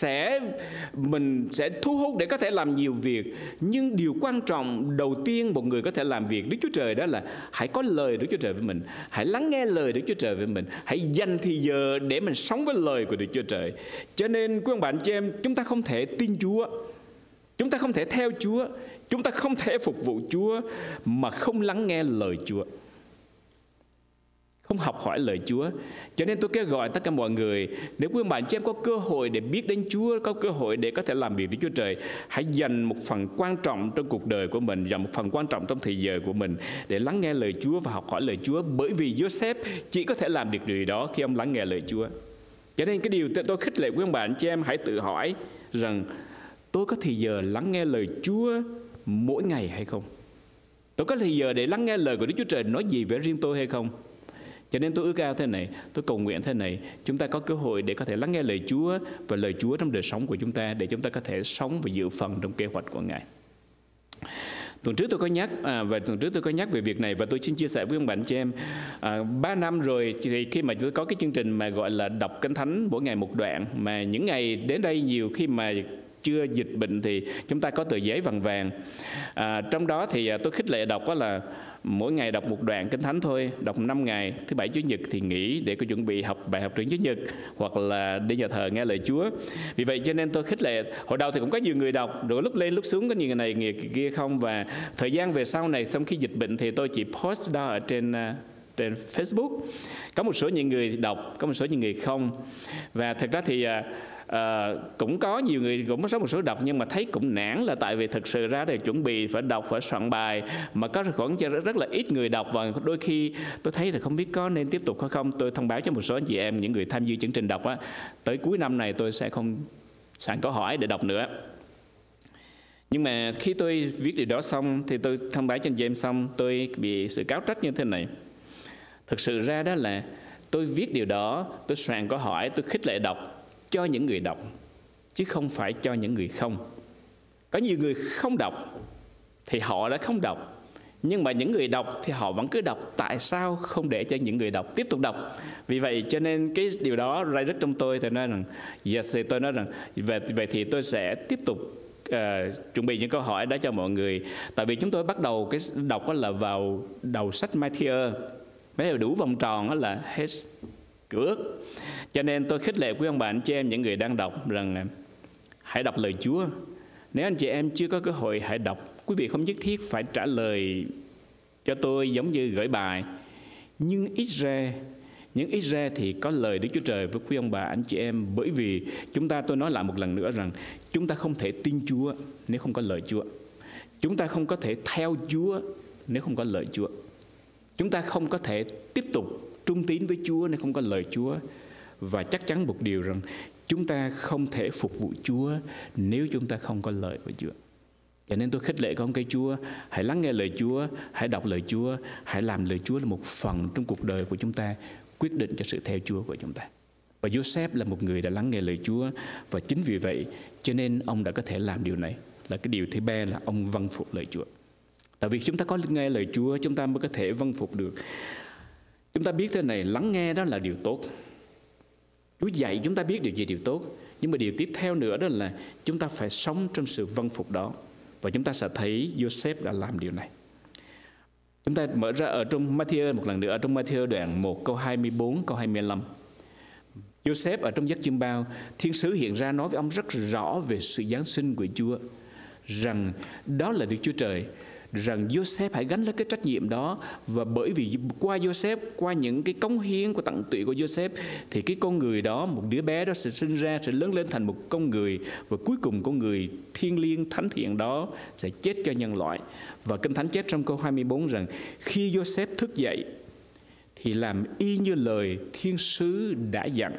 mình sẽ thu hút để có thể làm nhiều việc, nhưng điều quan trọng đầu tiên một người có thể làm việc Đức Chúa Trời đó là hãy có lời Đức Chúa Trời với mình, hãy lắng nghe lời Đức Chúa Trời với mình, hãy dành thì giờ để mình sống với lời của Đức Chúa Trời. Cho nên quý ông bà anh chị em, chúng ta không thể tin Chúa, chúng ta không thể theo Chúa, chúng ta không thể phục vụ Chúa mà không lắng nghe lời Chúa, không học hỏi lời Chúa. Cho nên tôi kêu gọi tất cả mọi người, nếu quý ông bà anh chị em có cơ hội để biết đến Chúa, có cơ hội để có thể làm việc với Chúa Trời, hãy dành một phần quan trọng trong cuộc đời của mình, dành một phần quan trọng trong thời giờ của mình để lắng nghe lời Chúa và học hỏi lời Chúa. Bởi vì Joseph chỉ có thể làm được điều đó khi ông lắng nghe lời Chúa. Cho nên cái điều tôi khích lệ quý ông bà anh chị em hãy tự hỏi rằng tôi có thời giờ lắng nghe lời Chúa mỗi ngày hay không? Tôi có thời giờ để lắng nghe lời của Đức Chúa Trời nói gì về riêng tôi hay không? Cho nên tôi ước ao thế này, tôi cầu nguyện thế này, chúng ta có cơ hội để có thể lắng nghe lời Chúa và lời Chúa trong đời sống của chúng ta, để chúng ta có thể sống và dự phần trong kế hoạch của Ngài. Tuần trước tôi có nhắc về việc này, và tôi xin chia sẻ với ông bạn chị em. 3 năm rồi thì khi mà tôi có cái chương trình mà gọi là đọc Kinh Thánh mỗi ngày một đoạn, mà những ngày đến đây nhiều khi mà chưa dịch bệnh thì chúng ta có tờ giấy vàng. Trong đó thì tôi khích lệ đọc đó là mỗi ngày đọc một đoạn Kinh Thánh thôi, đọc 5 ngày, thứ Bảy Chủ nhật thì nghỉ để có chuẩn bị học bài học trưởng Chủ nhật hoặc là đi nhà thờ nghe lời Chúa. Vì vậy cho nên tôi khích lệ. Hồi đầu thì cũng có nhiều người đọc, rồi lúc lên lúc xuống có nhiều người này người kia không, và thời gian về sau này trong khi dịch bệnh thì tôi chỉ post đó ở trên Facebook. Có một số những người đọc, có một số những người không. Và thật ra thì cũng có nhiều người, cũng có một số đọc, nhưng mà thấy cũng nản, là tại vì thực sự ra thì chuẩn bị phải đọc, phải soạn bài mà có khoảng rất là ít người đọc, và đôi khi tôi thấy là không biết có nên tiếp tục hay không. Tôi thông báo cho một số anh chị em, những người tham dự chương trình đọc á, tới cuối năm này tôi sẽ không soạn câu hỏi để đọc nữa. Nhưng mà khi tôi viết điều đó xong thì tôi thông báo cho anh chị em xong, tôi bị sự cáo trách như thế này. Thực sự ra đó là tôi viết điều đó, tôi soạn câu hỏi, tôi khích lệ đọc cho những người đọc, chứ không phải cho những người không. Có nhiều người không đọc thì họ đã không đọc, nhưng mà những người đọc thì họ vẫn cứ đọc. Tại sao không để cho những người đọc tiếp tục đọc? Vì vậy cho nên cái điều đó ra rất trong tôi. Tôi nói rằng yes, tôi nói rằng vậy thì tôi sẽ tiếp tục chuẩn bị những câu hỏi đó cho mọi người. Tại vì chúng tôi bắt đầu cái đọc đó là vào đầu sách Matthew, mấy đủ vòng tròn đó là hết cựu ước. Cho nên tôi khích lệ quý ông bà anh chị em, những người đang đọc rằng hãy đọc lời Chúa. Nếu anh chị em chưa có cơ hội hãy đọc. Quý vị không nhất thiết phải trả lời cho tôi giống như gửi bài, nhưng ít ra thì có lời Đức Chúa Trời với quý ông bà anh chị em. Bởi vì tôi nói lại một lần nữa rằng chúng ta không thể tin Chúa nếu không có lời Chúa. Chúng ta không có thể theo Chúa nếu không có lời Chúa. Chúng ta không có thể tiếp tục trung tín với Chúa nếu không có lời Chúa. Và chắc chắn một điều rằng chúng ta không thể phục vụ Chúa nếu chúng ta không có lời của Chúa. Cho nên tôi khích lệ con cái Chúa, hãy lắng nghe lời Chúa, hãy đọc lời Chúa, hãy làm lời Chúa là một phần trong cuộc đời của chúng ta, quyết định cho sự theo Chúa của chúng ta. Và Joseph là một người đã lắng nghe lời Chúa, và chính vì vậy cho nên ông đã có thể làm điều này. Là cái điều thứ ba là ông vâng phục lời Chúa. Tại vì chúng ta có nghe lời Chúa, chúng ta mới có thể vâng phục được. Chúng ta biết thế này, lắng nghe đó là điều tốt. Chúa dạy chúng ta biết điều gì điều tốt. Nhưng mà điều tiếp theo nữa đó là chúng ta phải sống trong sự vâng phục đó. Và chúng ta sẽ thấy Joseph đã làm điều này. Chúng ta mở ra ở trong Matthew một lần nữa, ở trong Matthew đoạn 1 câu 24, câu 25. Joseph ở trong giấc chiêm bao, thiên sứ hiện ra nói với ông rất rõ về sự giáng sinh của Chúa, rằng đó là Đức Chúa Trời, rằng Joseph hãy gánh lấy cái trách nhiệm đó. Và bởi vì qua Joseph, qua những cái cống hiến của tận tụy của Joseph, thì cái con người đó, một đứa bé đó sẽ sinh ra, sẽ lớn lên thành một con người. Và cuối cùng con người thiêng liêng thánh thiện đó sẽ chết cho nhân loại. Và Kinh Thánh chép trong câu 24 rằng khi Joseph thức dậy thì làm y như lời thiên sứ đã dặn,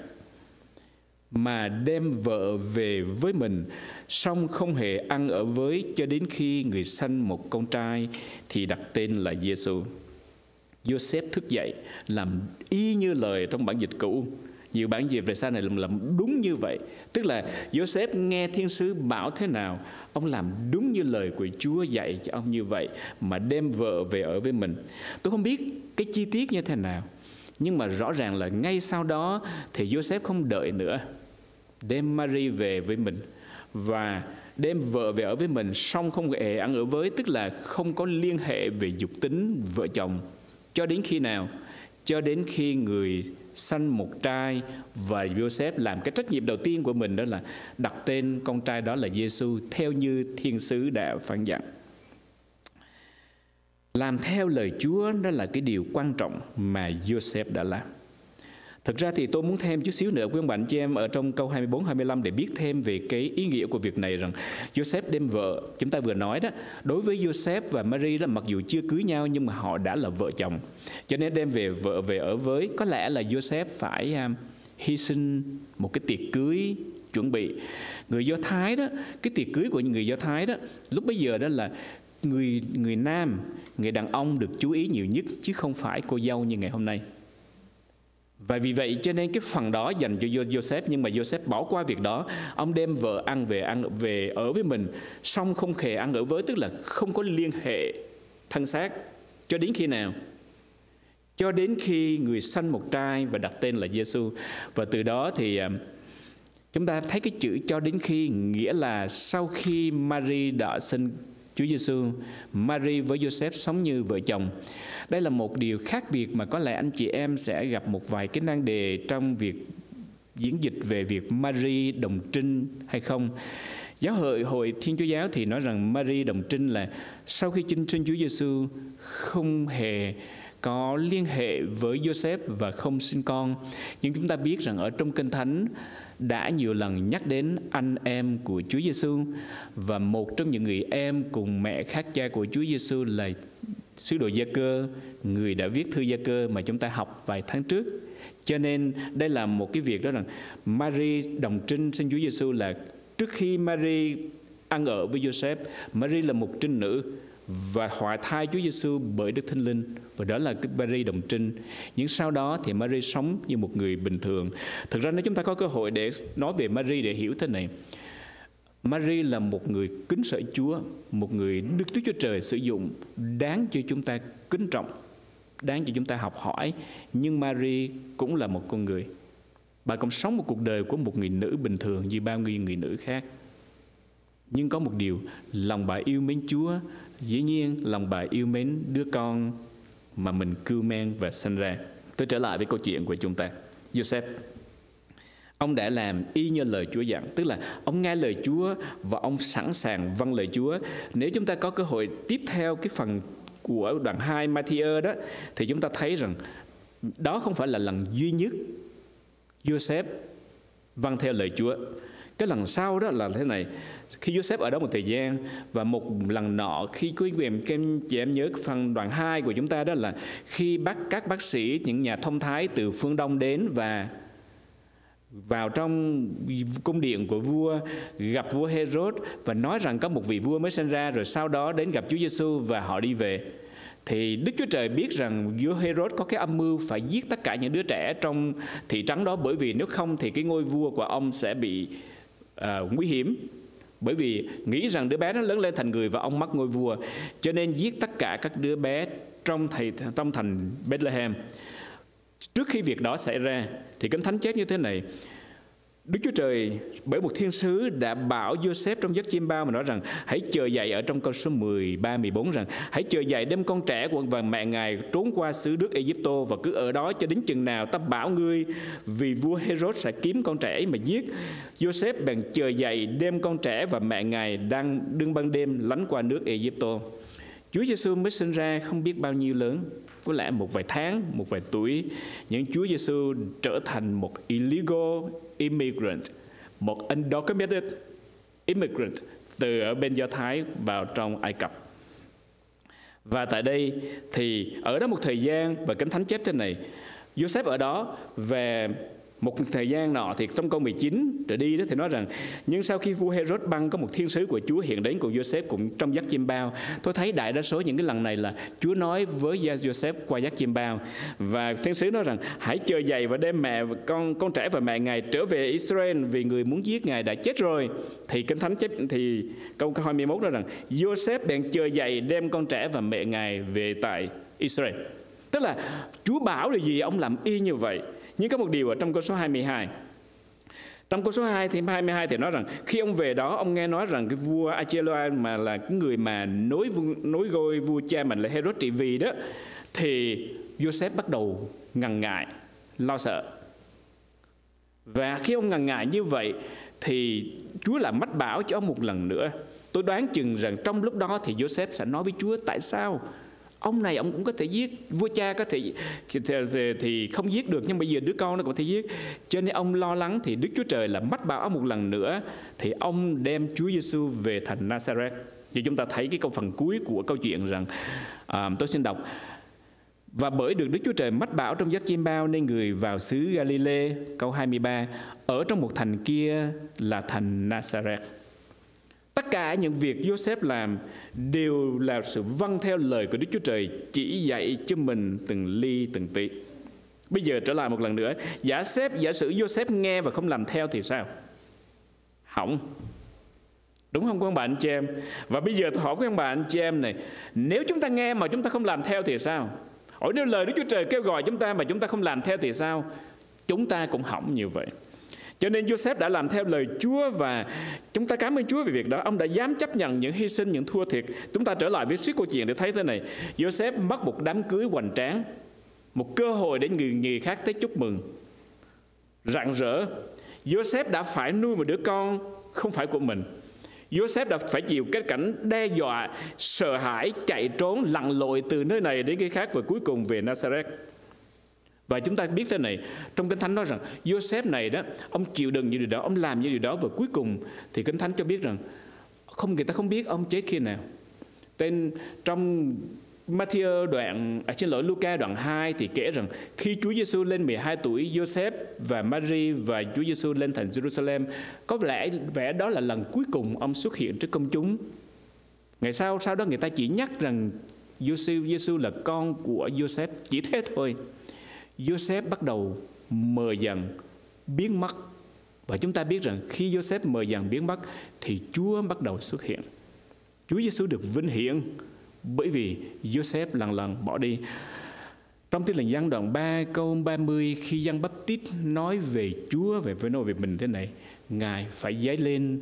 mà đem vợ về với mình, song không hề ăn ở với cho đến khi người sanh một con trai thì đặt tên là Giêsu. Joseph thức dậy làm y như lời trong bản dịch cũ. Nhiều bản dịch về sau này làm đúng như vậy. Tức là Joseph nghe thiên sứ bảo thế nào, ông làm đúng như lời của Chúa dạy cho ông như vậy, mà đem vợ về ở với mình. Tôi không biết cái chi tiết như thế nào, nhưng mà rõ ràng là ngay sau đó thì Joseph không đợi nữa, đem Mary về với mình và đem vợ về ở với mình, song không hề ăn ở với, tức là không có liên hệ về dục tính vợ chồng. Cho đến khi nào? Cho đến khi người sanh một trai, và Joseph làm cái trách nhiệm đầu tiên của mình đó là đặt tên con trai đó là Giêsu theo như thiên sứ đã phán dặn. Làm theo lời Chúa đó là cái điều quan trọng mà Joseph đã làm. Thực ra thì tôi muốn thêm chút xíu nữa quý ông bà anh chị em ở trong câu 24-25 để biết thêm về cái ý nghĩa của việc này, rằng Joseph đem vợ, chúng ta vừa nói đó, đối với Joseph và Mary đó, mặc dù chưa cưới nhau nhưng mà họ đã là vợ chồng, cho nên đem về vợ về ở với. Có lẽ là Joseph phải hy sinh một cái tiệc cưới chuẩn bị. Người Do Thái đó, cái tiệc cưới của người Do Thái đó, lúc bấy giờ đó là người nam, người đàn ông được chú ý nhiều nhất, chứ không phải cô dâu như ngày hôm nay. Và vì vậy cho nên cái phần đó dành cho Joseph, nhưng mà Joseph bỏ qua việc đó. Ông đem vợ ăn về ở với mình, song không hề ăn ở với, tức là không có liên hệ thân xác. Cho đến khi nào? Cho đến khi người sanh một trai và đặt tên là Giêsu. Và từ đó thì chúng ta thấy cái chữ cho đến khi, nghĩa là sau khi Mary đã sinh Chúa Giêsu, Mary với Joseph sống như vợ chồng. Đây là một điều khác biệt mà có lẽ anh chị em sẽ gặp một vài cái nan đề trong việc diễn dịch về việc Mary đồng trinh hay không. Giáo hội Thiên Chúa Giáo thì nói rằng Mary đồng trinh là sau khi chinh sinh Chúa Giêsu không hề có liên hệ với Joseph và không sinh con. Nhưng chúng ta biết rằng ở trong Kinh Thánh đã nhiều lần nhắc đến anh em của Chúa Giêsu, và một trong những người em cùng mẹ khác cha của Chúa Giêsu là sứ đồ Gia-cơ, người đã viết thư Gia-cơ mà chúng ta học vài tháng trước. Cho nên đây là một cái việc đó là Mary đồng trinh sinh Chúa Giêsu là trước khi Mary ăn ở với Joseph, Mary là một trinh nữ và hoại thai Chúa Giêsu bởi Đức Thánh Linh, và đó là cái Mary đồng trinh. Nhưng sau đó thì Mary sống như một người bình thường. Thực ra nếu chúng ta có cơ hội để nói về Mary để hiểu thế này, Mary là một người kính sợ Chúa, một người được Đức Chúa Trời sử dụng, đáng cho chúng ta kính trọng, đáng cho chúng ta học hỏi. Nhưng Mary cũng là một con người. Bà cũng sống một cuộc đời của một người nữ bình thường như bao nhiêu người nữ khác. Nhưng có một điều, lòng bà yêu mến Chúa, dĩ nhiên lòng bà yêu mến đứa con mà mình cưu mang và sinh ra. Tôi trở lại với câu chuyện của chúng ta. Joseph, ông đã làm y như lời Chúa dặn, tức là ông nghe lời Chúa và ông sẵn sàng vâng lời Chúa. Nếu chúng ta có cơ hội tiếp theo cái phần của đoạn 2 Matthew đó, thì chúng ta thấy rằng đó không phải là lần duy nhất Joseph vâng theo lời Chúa. Cái lần sau đó là thế này. Khi Joseph ở đó một thời gian, và một lần nọ khi quý vị chị em nhớ phần đoạn 2 của chúng ta, đó là khi các bác sĩ, những nhà thông thái từ phương Đông đến và vào trong cung điện của vua, gặp vua Herod và nói rằng có một vị vua mới sinh ra, rồi sau đó đến gặp Chúa Giêsu và họ đi về. Thì Đức Chúa Trời biết rằng vua Herod có cái âm mưu phải giết tất cả những đứa trẻ trong thị trấn đó, bởi vì nếu không thì cái ngôi vua của ông sẽ bị nguy hiểm, bởi vì nghĩ rằng đứa bé nó lớn lên thành người và ông mất ngôi vua, cho nên giết tất cả các đứa bé trong thành Bethlehem. Trước khi việc đó xảy ra thì Kinh Thánh chép như thế này: Đức Chúa Trời bởi một thiên sứ đã bảo Joseph trong giấc chiêm bao mà nói rằng hãy chờ dậy, ở trong câu số 13-14 rằng hãy chờ dậy đem con trẻ của và mẹ ngài trốn qua xứ nước Ai-cập và cứ ở đó cho đến chừng nào ta bảo ngươi, vì vua Herod sẽ kiếm con trẻ mà giết. Joseph bèn chờ dậy đem con trẻ và mẹ ngài đang đương ban đêm lánh qua nước Ai-cập. Chúa Giêsu mới sinh ra không biết bao nhiêu lớn, có lẽ một vài tháng, một vài tuổi, nhưng Chúa Giêsu trở thành một illegal immigrant, một undocumented immigrant từ ở bên Do Thái vào trong Ai Cập. Và tại đây thì ở đó một thời gian, và Kinh Thánh chép thế này: Joseph ở đó về một thời gian nọ, thì trong câu 19 trở đi đó thì nói rằng: nhưng sau khi vua Herod băng, có một thiên sứ của Chúa hiện đến cùng Joseph cũng trong giấc chiêm bao. Tôi thấy đại đa số những cái lần này là Chúa nói với Joseph qua giấc chiêm bao, và thiên sứ nói rằng hãy chờ dậy và đem con trẻ và mẹ ngài trở về Israel, vì người muốn giết ngài đã chết rồi. Thì Kinh Thánh chép thì câu 21 nói rằng Joseph bèn chờ dậy đem con trẻ và mẹ ngài về tại Israel. Tức là Chúa bảo điều gì ông làm y như vậy. Nhưng có một điều ở trong câu số 22. Trong câu số 22 thì nói rằng khi ông về đó, ông nghe nói rằng cái vua Archelaus, mà là cái người mà nối ngôi vua cha mình là Herod trị vì đó, thì Joseph bắt đầu ngần ngại, lo sợ. Và khi ông ngần ngại như vậy thì Chúa lại mách bảo cho ông một lần nữa. Tôi đoán chừng rằng trong lúc đó thì Joseph sẽ nói với Chúa: tại sao ông này ông cũng có thể giết, vua cha có thể thì không giết được, nhưng bây giờ đứa con nó có thể giết. Cho nên ông lo lắng, thì Đức Chúa Trời là mách bảo ông một lần nữa, thì ông đem Chúa Giêsu về thành Nazareth. Thì chúng ta thấy cái câu phần cuối của câu chuyện rằng tôi xin đọc: và bởi được Đức Chúa Trời mách bảo trong giấc chiêm bao nên người vào xứ Galilee, câu 23, ở trong một thành kia là thành Nazareth. Tất cả những việc Joseph làm đều là sự vâng theo lời của Đức Chúa Trời chỉ dạy cho mình từng ly từng tí. Bây giờ trở lại một lần nữa, giả sử Joseph nghe và không làm theo thì sao? Hỏng. Đúng không các bạn chị em? Và bây giờ tôi hỏi các bạn chị em này, nếu chúng ta nghe mà chúng ta không làm theo thì sao? Nếu lời Đức Chúa Trời kêu gọi chúng ta mà chúng ta không làm theo thì sao? Chúng ta cũng hỏng như vậy. Cho nên Joseph đã làm theo lời Chúa, và chúng ta cảm ơn Chúa về việc đó. Ông đã dám chấp nhận những hy sinh, những thua thiệt. Chúng ta trở lại với suýt câu chuyện để thấy thế này: Joseph mất một đám cưới hoành tráng, một cơ hội để người khác tới chúc mừng rạng rỡ. Joseph đã phải nuôi một đứa con không phải của mình. Joseph đã phải chịu cái cảnh đe dọa, sợ hãi, chạy trốn, lặn lội từ nơi này đến cái khác, và cuối cùng về Nazareth. Và chúng ta biết thế này, trong Kinh Thánh nói rằng Joseph này đó, ông chịu đựng những điều đó, ông làm những điều đó, và cuối cùng thì Kinh Thánh cho biết rằng người ta không biết ông chết khi nào. Trong Luca đoạn 2 thì kể rằng khi Chúa Giêsu lên 12 tuổi, Joseph và Mary và Chúa Giêsu lên thành Jerusalem. Có vẻ đó là lần cuối cùng ông xuất hiện trước công chúng. Ngày sau đó người ta chỉ nhắc rằng Giêsu là con của Joseph, chỉ thế thôi. Joseph bắt đầu mờ dần, biến mất. Và chúng ta biết rằng khi Joseph mờ dần biến mất thì Chúa bắt đầu xuất hiện. Chúa Giêsu được vinh hiển bởi vì Joseph lần bỏ đi. Trong Tin Lành Giăng đoạn 3 câu 30, khi Giăng Báp-tít nói về Chúa, về mình thế này: Ngài phải giấy lên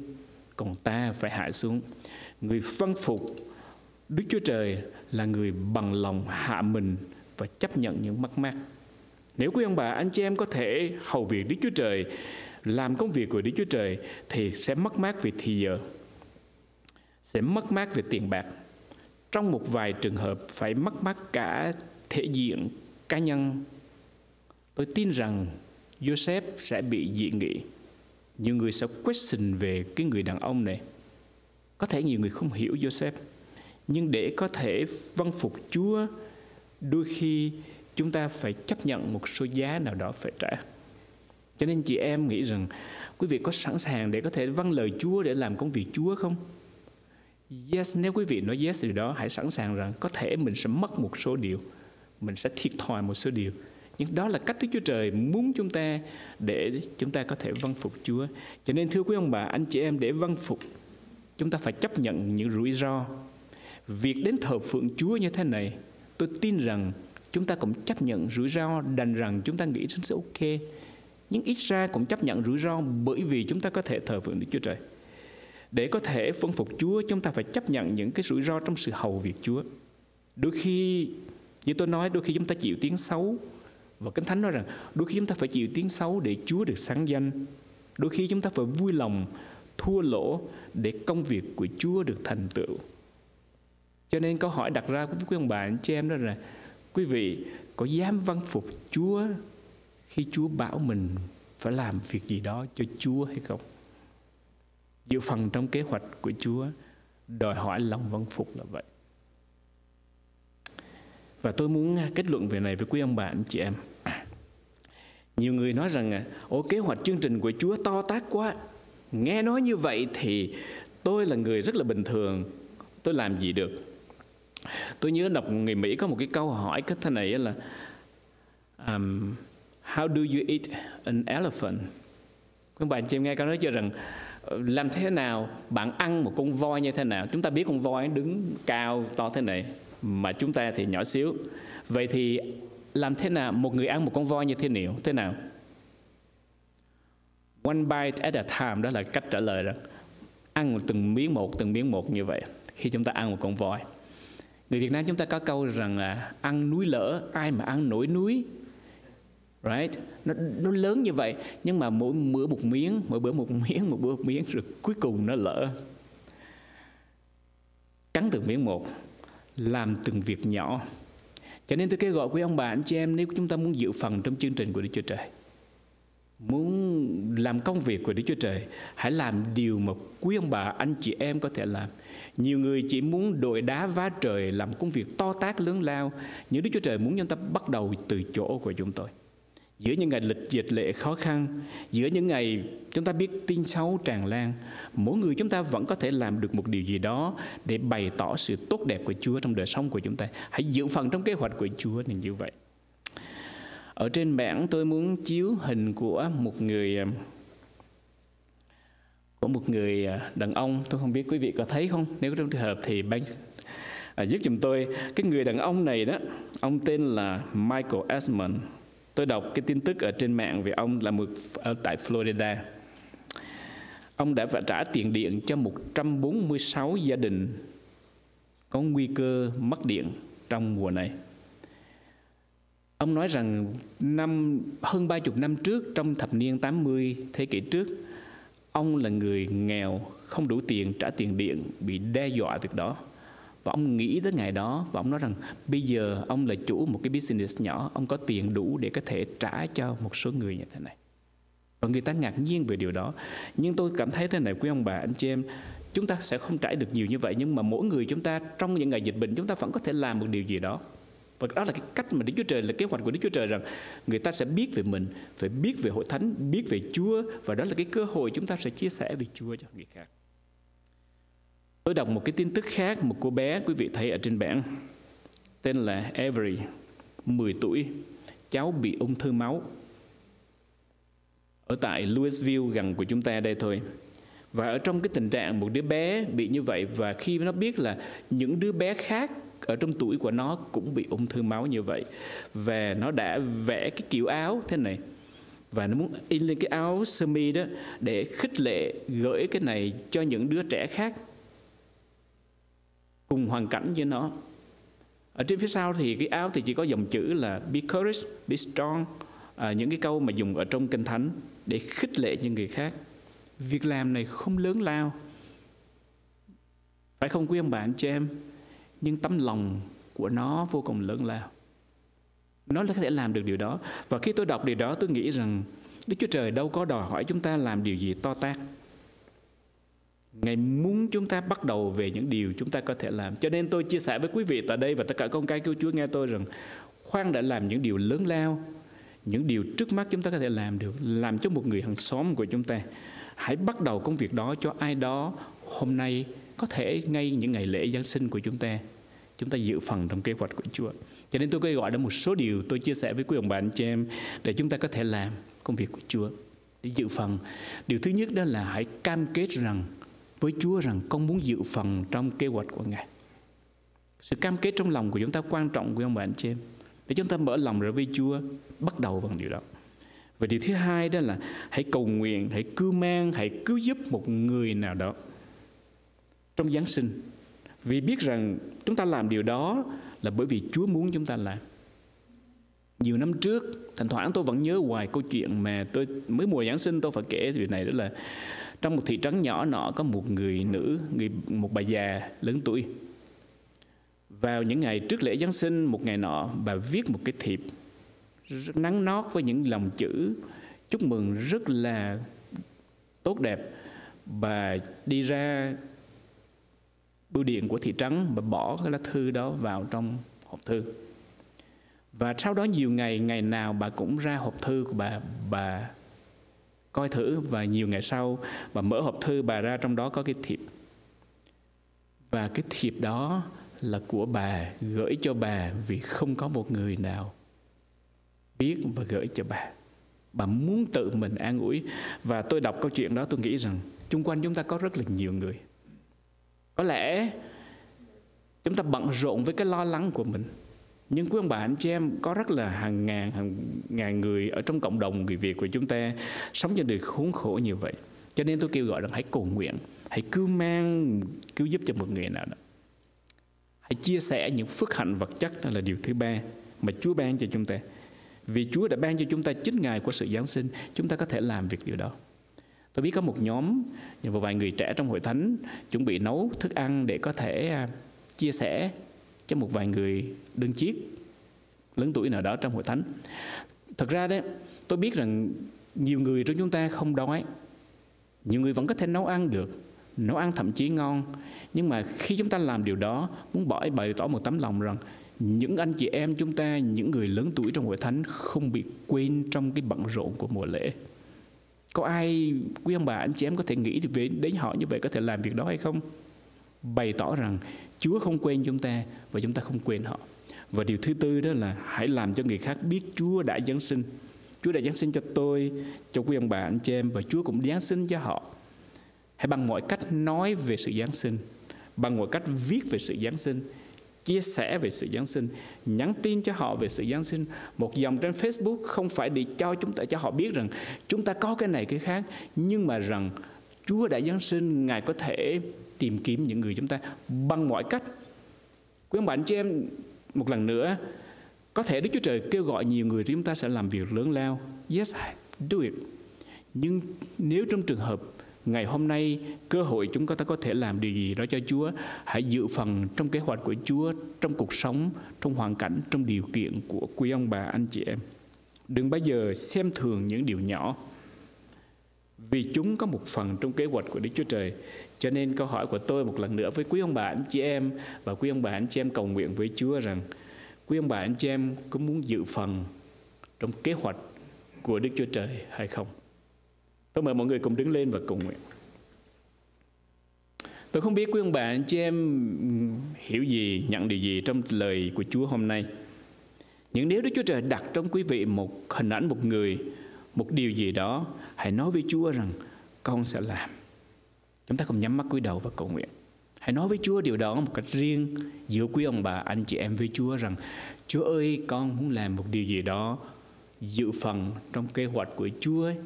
còn ta phải hạ xuống. Người vâng phục Đức Chúa Trời là người bằng lòng hạ mình và chấp nhận những mất mát. Nếu quý ông bà, anh chị em có thể hầu việc Đức Chúa Trời, làm công việc của Đức Chúa Trời, thì sẽ mất mát về thì giờ, sẽ mất mát về tiền bạc. Trong một vài trường hợp phải mất mát cả thể diện cá nhân. Tôi tin rằng Joseph sẽ bị dị nghị. Nhiều người sẽ question về cái người đàn ông này. Có thể nhiều người không hiểu Joseph, nhưng để có thể vâng phục Chúa, đôi khi chúng ta phải chấp nhận một số giá nào đó phải trả. Cho nên chị em nghĩ rằng quý vị có sẵn sàng để có thể vâng lời Chúa để làm công việc Chúa không? Yes, nếu quý vị nói yes điều đó, hãy sẵn sàng rằng có thể mình sẽ mất một số điều, mình sẽ thiệt thòi một số điều. Nhưng đó là cách Đức Chúa Trời muốn chúng ta để chúng ta có thể vâng phục Chúa. Cho nên thưa quý ông bà, anh chị em, để vâng phục, chúng ta phải chấp nhận những rủi ro. Việc đến thờ phượng Chúa như thế này, tôi tin rằng chúng ta cũng chấp nhận rủi ro, đành rằng chúng ta nghĩ rằng sẽ ok. Nhưng ít ra cũng chấp nhận rủi ro, bởi vì chúng ta có thể thờ phượng Đức Chúa Trời. Để có thể vâng phục Chúa, chúng ta phải chấp nhận những cái rủi ro trong sự hầu việc Chúa. Đôi khi, như tôi nói, đôi khi chúng ta chịu tiếng xấu. Và Kinh Thánh nói rằng đôi khi chúng ta phải chịu tiếng xấu để Chúa được sáng danh. Đôi khi chúng ta phải vui lòng thua lỗ để công việc của Chúa được thành tựu. Cho nên câu hỏi đặt ra với quý ông bà anh chị em đó là quý vị có dám vâng phục Chúa khi Chúa bảo mình phải làm việc gì đó cho Chúa hay không? Dự phần trong kế hoạch của Chúa đòi hỏi lòng vâng phục là vậy. Và tôi muốn kết luận về này với quý ông bà anh chị em. Nhiều người nói rằng kế hoạch chương trình của Chúa to tát quá. Nghe nói như vậy thì tôi là người rất là bình thường, tôi làm gì được? Tôi nhớ đọc người Mỹ có một cái câu hỏi cái thế này là How do you eat an elephant? Các bạn chị em nghe câu nói chưa, rằng làm thế nào bạn ăn một con voi như thế nào? Chúng ta biết con voi đứng cao to thế này, mà chúng ta thì nhỏ xíu. Vậy thì làm thế nào một người ăn một con voi như thế nào? One bite at a time, đó là cách trả lời đó. Ăn từng miếng một như vậy khi chúng ta ăn một con voi. Người Việt Nam chúng ta có câu rằng là ăn núi lở, ai mà ăn nổi núi. Right? Nó lớn như vậy, nhưng mà mỗi bữa một miếng, rồi cuối cùng nó lỡ. Cắn từng miếng một, làm từng việc nhỏ. Cho nên tôi kêu gọi quý ông bà anh chị em, nếu chúng ta muốn dự phần trong chương trình của Đức Chúa Trời, muốn làm công việc của Đức Chúa Trời, hãy làm điều mà quý ông bà anh chị em có thể làm. Nhiều người chỉ muốn đội đá vá trời, làm công việc to tát lớn lao, nhưng Đức Chúa Trời muốn chúng ta bắt đầu từ chỗ của chúng tôi. Giữa những ngày lịch dịch lệ khó khăn, giữa những ngày chúng ta biết tin xấu tràn lan, mỗi người chúng ta vẫn có thể làm được một điều gì đó để bày tỏ sự tốt đẹp của Chúa trong đời sống của chúng ta. Hãy dự phần trong kế hoạch của Chúa là như vậy. Ở trên bảng tôi muốn chiếu hình của một người đàn ông. Tôi không biết quý vị có thấy không? Nếu trong trường hợp thì giúp giùm tôi. Cái người đàn ông này đó, ông tên là Michael Esmond. Tôi đọc cái tin tức ở trên mạng về ông là ở tại Florida. Ông đã phải trả tiền điện cho 146 gia đình có nguy cơ mất điện trong mùa này. Ông nói rằng hơn 30 năm trước, trong thập niên 80 thế kỷ trước, ông là người nghèo, không đủ tiền trả tiền điện, bị đe dọa việc đó. Và ông nghĩ tới ngày đó, và ông nói rằng bây giờ ông là chủ một cái business nhỏ, ông có tiền đủ để có thể trả cho một số người như thế này. Và người ta ngạc nhiên về điều đó. Nhưng tôi cảm thấy thế này quý ông bà, anh chị em, chúng ta sẽ không trải được nhiều như vậy, nhưng mà mỗi người chúng ta trong những ngày dịch bệnh, chúng ta vẫn có thể làm một điều gì đó. Và đó là cái cách mà Đức Chúa Trời, là kế hoạch của Đức Chúa Trời, rằng người ta sẽ biết về mình, phải biết về hội thánh, biết về Chúa, và đó là cái cơ hội chúng ta sẽ chia sẻ về Chúa cho người khác. Tôi đọc một cái tin tức khác, một cô bé quý vị thấy ở trên bảng, tên là Avery, 10 tuổi, cháu bị ung thư máu ở tại Louisville gần của chúng ta đây thôi. Và ở trong cái tình trạng một đứa bé bị như vậy, và khi nó biết là những đứa bé khác ở trong tuổi của nó cũng bị ung thư máu như vậy, và nó đã vẽ cái kiểu áo thế này, Và nó muốn in lên cái áo sơ mi đó để khích lệ gửi cái này cho những đứa trẻ khác cùng hoàn cảnh với nó. Ở trên phía sau thì cái áo thì chỉ có dòng chữ là be courage, be strong, những cái câu mà dùng ở trong Kinh Thánh để khích lệ những người khác. Việc làm này không lớn lao, phải không quý ông bà anh chị em? Nhưng tấm lòng của nó vô cùng lớn lao. Nó có thể làm được điều đó. Và khi tôi đọc điều đó, tôi nghĩ rằng Đức Chúa Trời đâu có đòi hỏi chúng ta làm điều gì to tát. Ngài muốn chúng ta bắt đầu về những điều chúng ta có thể làm. Cho nên tôi chia sẻ với quý vị tại đây và tất cả con cái của Chúa nghe tôi rằng khoan đã làm những điều lớn lao, những điều trước mắt chúng ta có thể làm được, làm cho một người hàng xóm của chúng ta. Hãy bắt đầu công việc đó cho ai đó hôm nay, có thể ngay những ngày lễ Giáng sinh của chúng ta dự phần trong kế hoạch của Chúa. Cho nên tôi kêu gọi đến một số điều tôi chia sẻ với quý ông bà anh chị em để chúng ta có thể làm công việc của Chúa, để dự phần. Điều thứ nhất đó là hãy cam kết rằng với Chúa rằng con muốn dự phần trong kế hoạch của Ngài. Sự cam kết trong lòng của chúng ta quan trọng quý ông bà anh chị em, để chúng ta mở lòng ra với Chúa, bắt đầu bằng điều đó. Và điều thứ hai đó là hãy cầu nguyện, hãy cưu mang, hãy cứu giúp một người nào đó trong Giáng sinh. Vì biết rằng chúng ta làm điều đó là bởi vì Chúa muốn chúng ta làm. Nhiều năm trước, thỉnh thoảng tôi vẫn nhớ hoài câu chuyện mà tôi mới mùa Giáng sinh tôi phải kể điều này, đó là trong một thị trấn nhỏ nọ có một người nữ, một bà già lớn tuổi. Vào những ngày trước lễ Giáng sinh, một ngày nọ, bà viết một cái thiệp rất nắng nót với những dòng chữ chúc mừng rất là tốt đẹp. Bà đi ra bưu điện của thị trấn và bỏ cái lá thư đó vào trong hộp thư. Và sau đó nhiều ngày nào bà cũng ra hộp thư của bà coi thử. Và nhiều ngày sau bà mở hộp thư, bà ra trong đó có cái thiệp. Và cái thiệp đó là của bà, gửi cho bà vì không có một người nào biết và gửi cho bà. Bà muốn tự mình an ủi. Và tôi đọc câu chuyện đó tôi nghĩ rằng chung quanh chúng ta có rất là nhiều người. Có lẽ chúng ta bận rộn với cái lo lắng của mình, nhưng quý ông bà anh chị em, có rất là hàng ngàn người ở trong cộng đồng người Việt của chúng ta sống trên đời khốn khổ như vậy. Cho nên tôi kêu gọi rằng hãy cầu nguyện, hãy cứu giúp cho một người nào đó. Hãy chia sẻ những phước hạnh vật chất, đó là điều thứ ba mà Chúa ban cho chúng ta. Vì Chúa đã ban cho chúng ta 9 ngày của sự Giáng sinh, chúng ta có thể làm việc điều đó. Tôi biết có một nhóm và vài người trẻ trong hội thánh chuẩn bị nấu thức ăn để có thể chia sẻ cho một vài người đơn chiếc lớn tuổi nào đó trong hội thánh. Thật ra đấy, tôi biết rằng nhiều người trong chúng ta không đói, nhiều người vẫn có thể nấu ăn được, nấu ăn thậm chí ngon. Nhưng mà khi chúng ta làm điều đó, muốn bày tỏ một tấm lòng rằng những anh chị em chúng ta, những người lớn tuổi trong hội thánh không bị quên trong cái bận rộn của mùa lễ. Có ai, quý ông bà, anh chị em có thể nghĩ về đến họ như vậy, có thể làm việc đó hay không? Bày tỏ rằng Chúa không quên chúng ta và chúng ta không quên họ. Và điều thứ tư đó là hãy làm cho người khác biết Chúa đã Giáng sinh. Chúa đã Giáng sinh cho tôi, cho quý ông bà, anh chị em, và Chúa cũng Giáng sinh cho họ. Hãy bằng mọi cách nói về sự Giáng sinh, bằng mọi cách viết về sự Giáng sinh, chia sẻ về sự Giáng sinh, nhắn tin cho họ về sự Giáng sinh. Một dòng trên Facebook không phải để cho họ biết rằng chúng ta có cái này cái khác, nhưng mà rằng Chúa đã Giáng sinh, Ngài có thể tìm kiếm những người chúng ta bằng mọi cách. Quý ông bà anh chị em, một lần nữa, có thể Đức Chúa Trời kêu gọi nhiều người chúng ta sẽ làm việc lớn lao. Yes, do it. Nhưng nếu trong trường hợp ngày hôm nay cơ hội chúng ta có thể làm điều gì đó cho Chúa, hãy dự phần trong kế hoạch của Chúa, trong cuộc sống, trong hoàn cảnh, trong điều kiện của quý ông bà anh chị em. Đừng bao giờ xem thường những điều nhỏ, vì chúng có một phần trong kế hoạch của Đức Chúa Trời. Cho nên câu hỏi của tôi một lần nữa với quý ông bà anh chị em, và quý ông bà anh chị em cầu nguyện với Chúa rằng quý ông bà anh chị em có muốn dự phần trong kế hoạch của Đức Chúa Trời hay không? Tôi mời mọi người cùng đứng lên và cầu nguyện. Tôi không biết quý ông bà anh chị em hiểu gì, nhận điều gì trong lời của Chúa hôm nay. Nhưng nếu Đức Chúa Trời đặt trong quý vị một hình ảnh một người, một điều gì đó, hãy nói với Chúa rằng con sẽ làm. Chúng ta cùng nhắm mắt cúi đầu và cầu nguyện. Hãy nói với Chúa điều đó một cách riêng giữa quý ông bà anh chị em với Chúa rằng Chúa ơi, con muốn làm một điều gì đó dự phần trong kế hoạch của Chúa ấy.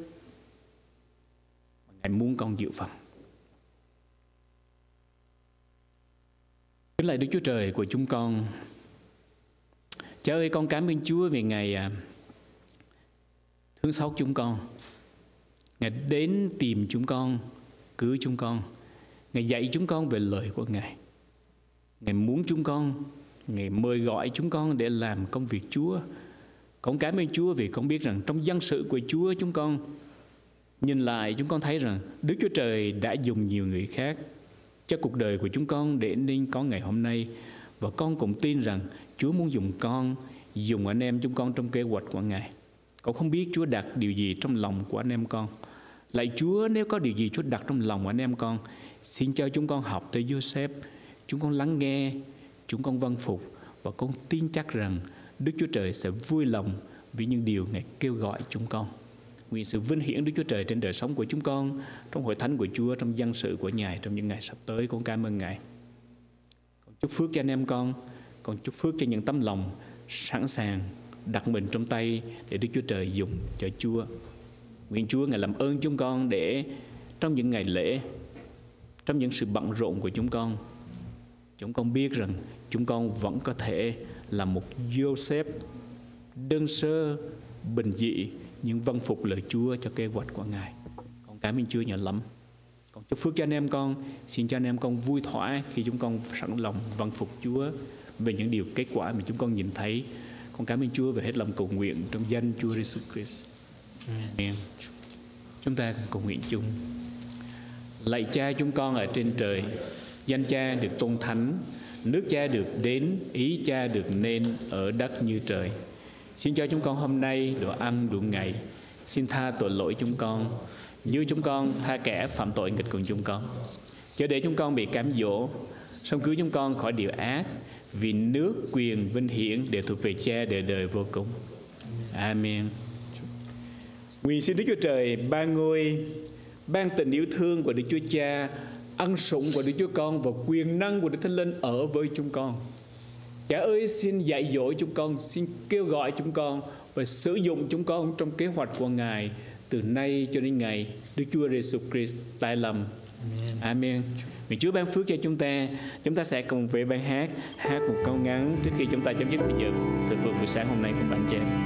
Ngài muốn con dự phần. Kính lạy Đức Chúa Trời của chúng con, Cha ơi, con cảm ơn Chúa vì Ngài thương xót chúng con. Ngài đến tìm chúng con, cứu chúng con. Ngài dạy chúng con về lời của Ngài. Ngài muốn chúng con, Ngài mời gọi chúng con để làm công việc Chúa. Con cảm ơn Chúa vì con biết rằng trong dân sự của Chúa chúng con nhìn lại, chúng con thấy rằng Đức Chúa Trời đã dùng nhiều người khác cho cuộc đời của chúng con để nên có ngày hôm nay. Và con cũng tin rằng Chúa muốn dùng con, dùng anh em chúng con trong kế hoạch của Ngài. Con không biết Chúa đặt điều gì trong lòng của anh em con. Lạy Chúa, nếu có điều gì Chúa đặt trong lòng anh em con, xin cho chúng con học tới Joseph. Chúng con lắng nghe, chúng con vâng phục. Và con tin chắc rằng Đức Chúa Trời sẽ vui lòng vì những điều Ngài kêu gọi chúng con. Nguyện sự vinh hiển Đức Chúa Trời trên đời sống của chúng con, trong hội thánh của Chúa, trong dân sự của Ngài trong những ngày sắp tới. Con cảm ơn Ngài. Con chúc phước cho anh em con chúc phước cho những tấm lòng sẵn sàng đặt mình trong tay để Đức Chúa Trời dùng cho Chúa. Nguyện Chúa Ngài làm ơn chúng con để trong những ngày lễ, trong những sự bận rộn của chúng con biết rằng chúng con vẫn có thể là một Joseph đơn sơ, bình dị, nhưng vâng phục lời Chúa cho kế hoạch của Ngài. Con cảm ơn Chúa nhiều lắm. Con chúc phước cho anh em con. Xin cho anh em con vui thỏa khi chúng con sẵn lòng vâng phục Chúa về những điều kết quả mà chúng con nhìn thấy. Con cảm ơn Chúa về hết lòng cầu nguyện trong danh Chúa Jesus Christ. Amen. Chúng ta cầu nguyện chung. Lạy Cha chúng con ở trên trời, danh Cha được tôn thánh, nước Cha được đến, ý Cha được nên ở đất như trời. Xin cho chúng con hôm nay đồ ăn đủ ngày. Xin tha tội lỗi chúng con, như chúng con tha kẻ phạm tội nghịch cùng chúng con. Chớ để chúng con bị cám dỗ, song cứu chúng con khỏi điều ác. Vì nước, quyền, vinh hiển đều thuộc về Cha đời đời vô cùng. Amen. Nguyện xin Đức Chúa Trời ban ngôi, ban tình yêu thương của Đức Chúa Cha, ân sủng của Đức Chúa Con và quyền năng của Đức Thánh Linh ở với chúng con. Cha ơi, xin dạy dỗ chúng con, xin kêu gọi chúng con và sử dụng chúng con trong kế hoạch của Ngài từ nay cho đến ngày Đức Chúa Jesus Christ tái lâm. Amen. Amen. Nguyện Chúa ban phước cho chúng ta. Chúng ta sẽ cùng về ban hát một câu ngắn trước khi chúng ta chấm dứt bây giờ thực vụ buổi sáng hôm nay của bạn chị em.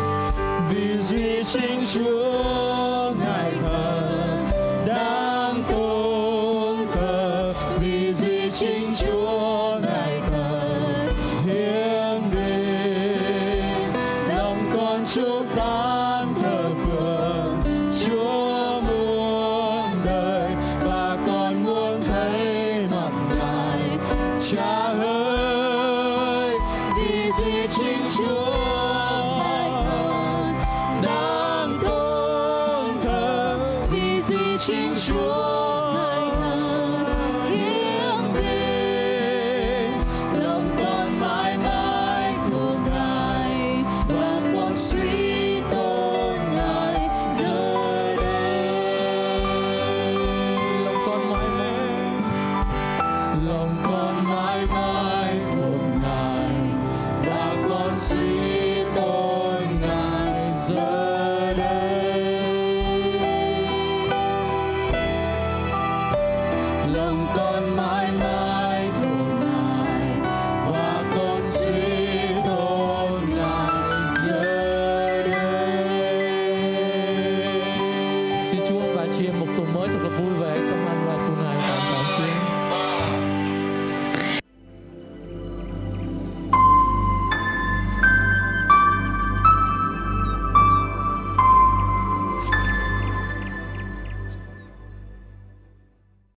Chúa Ngài thờ đang chính Chúa. Ngài thật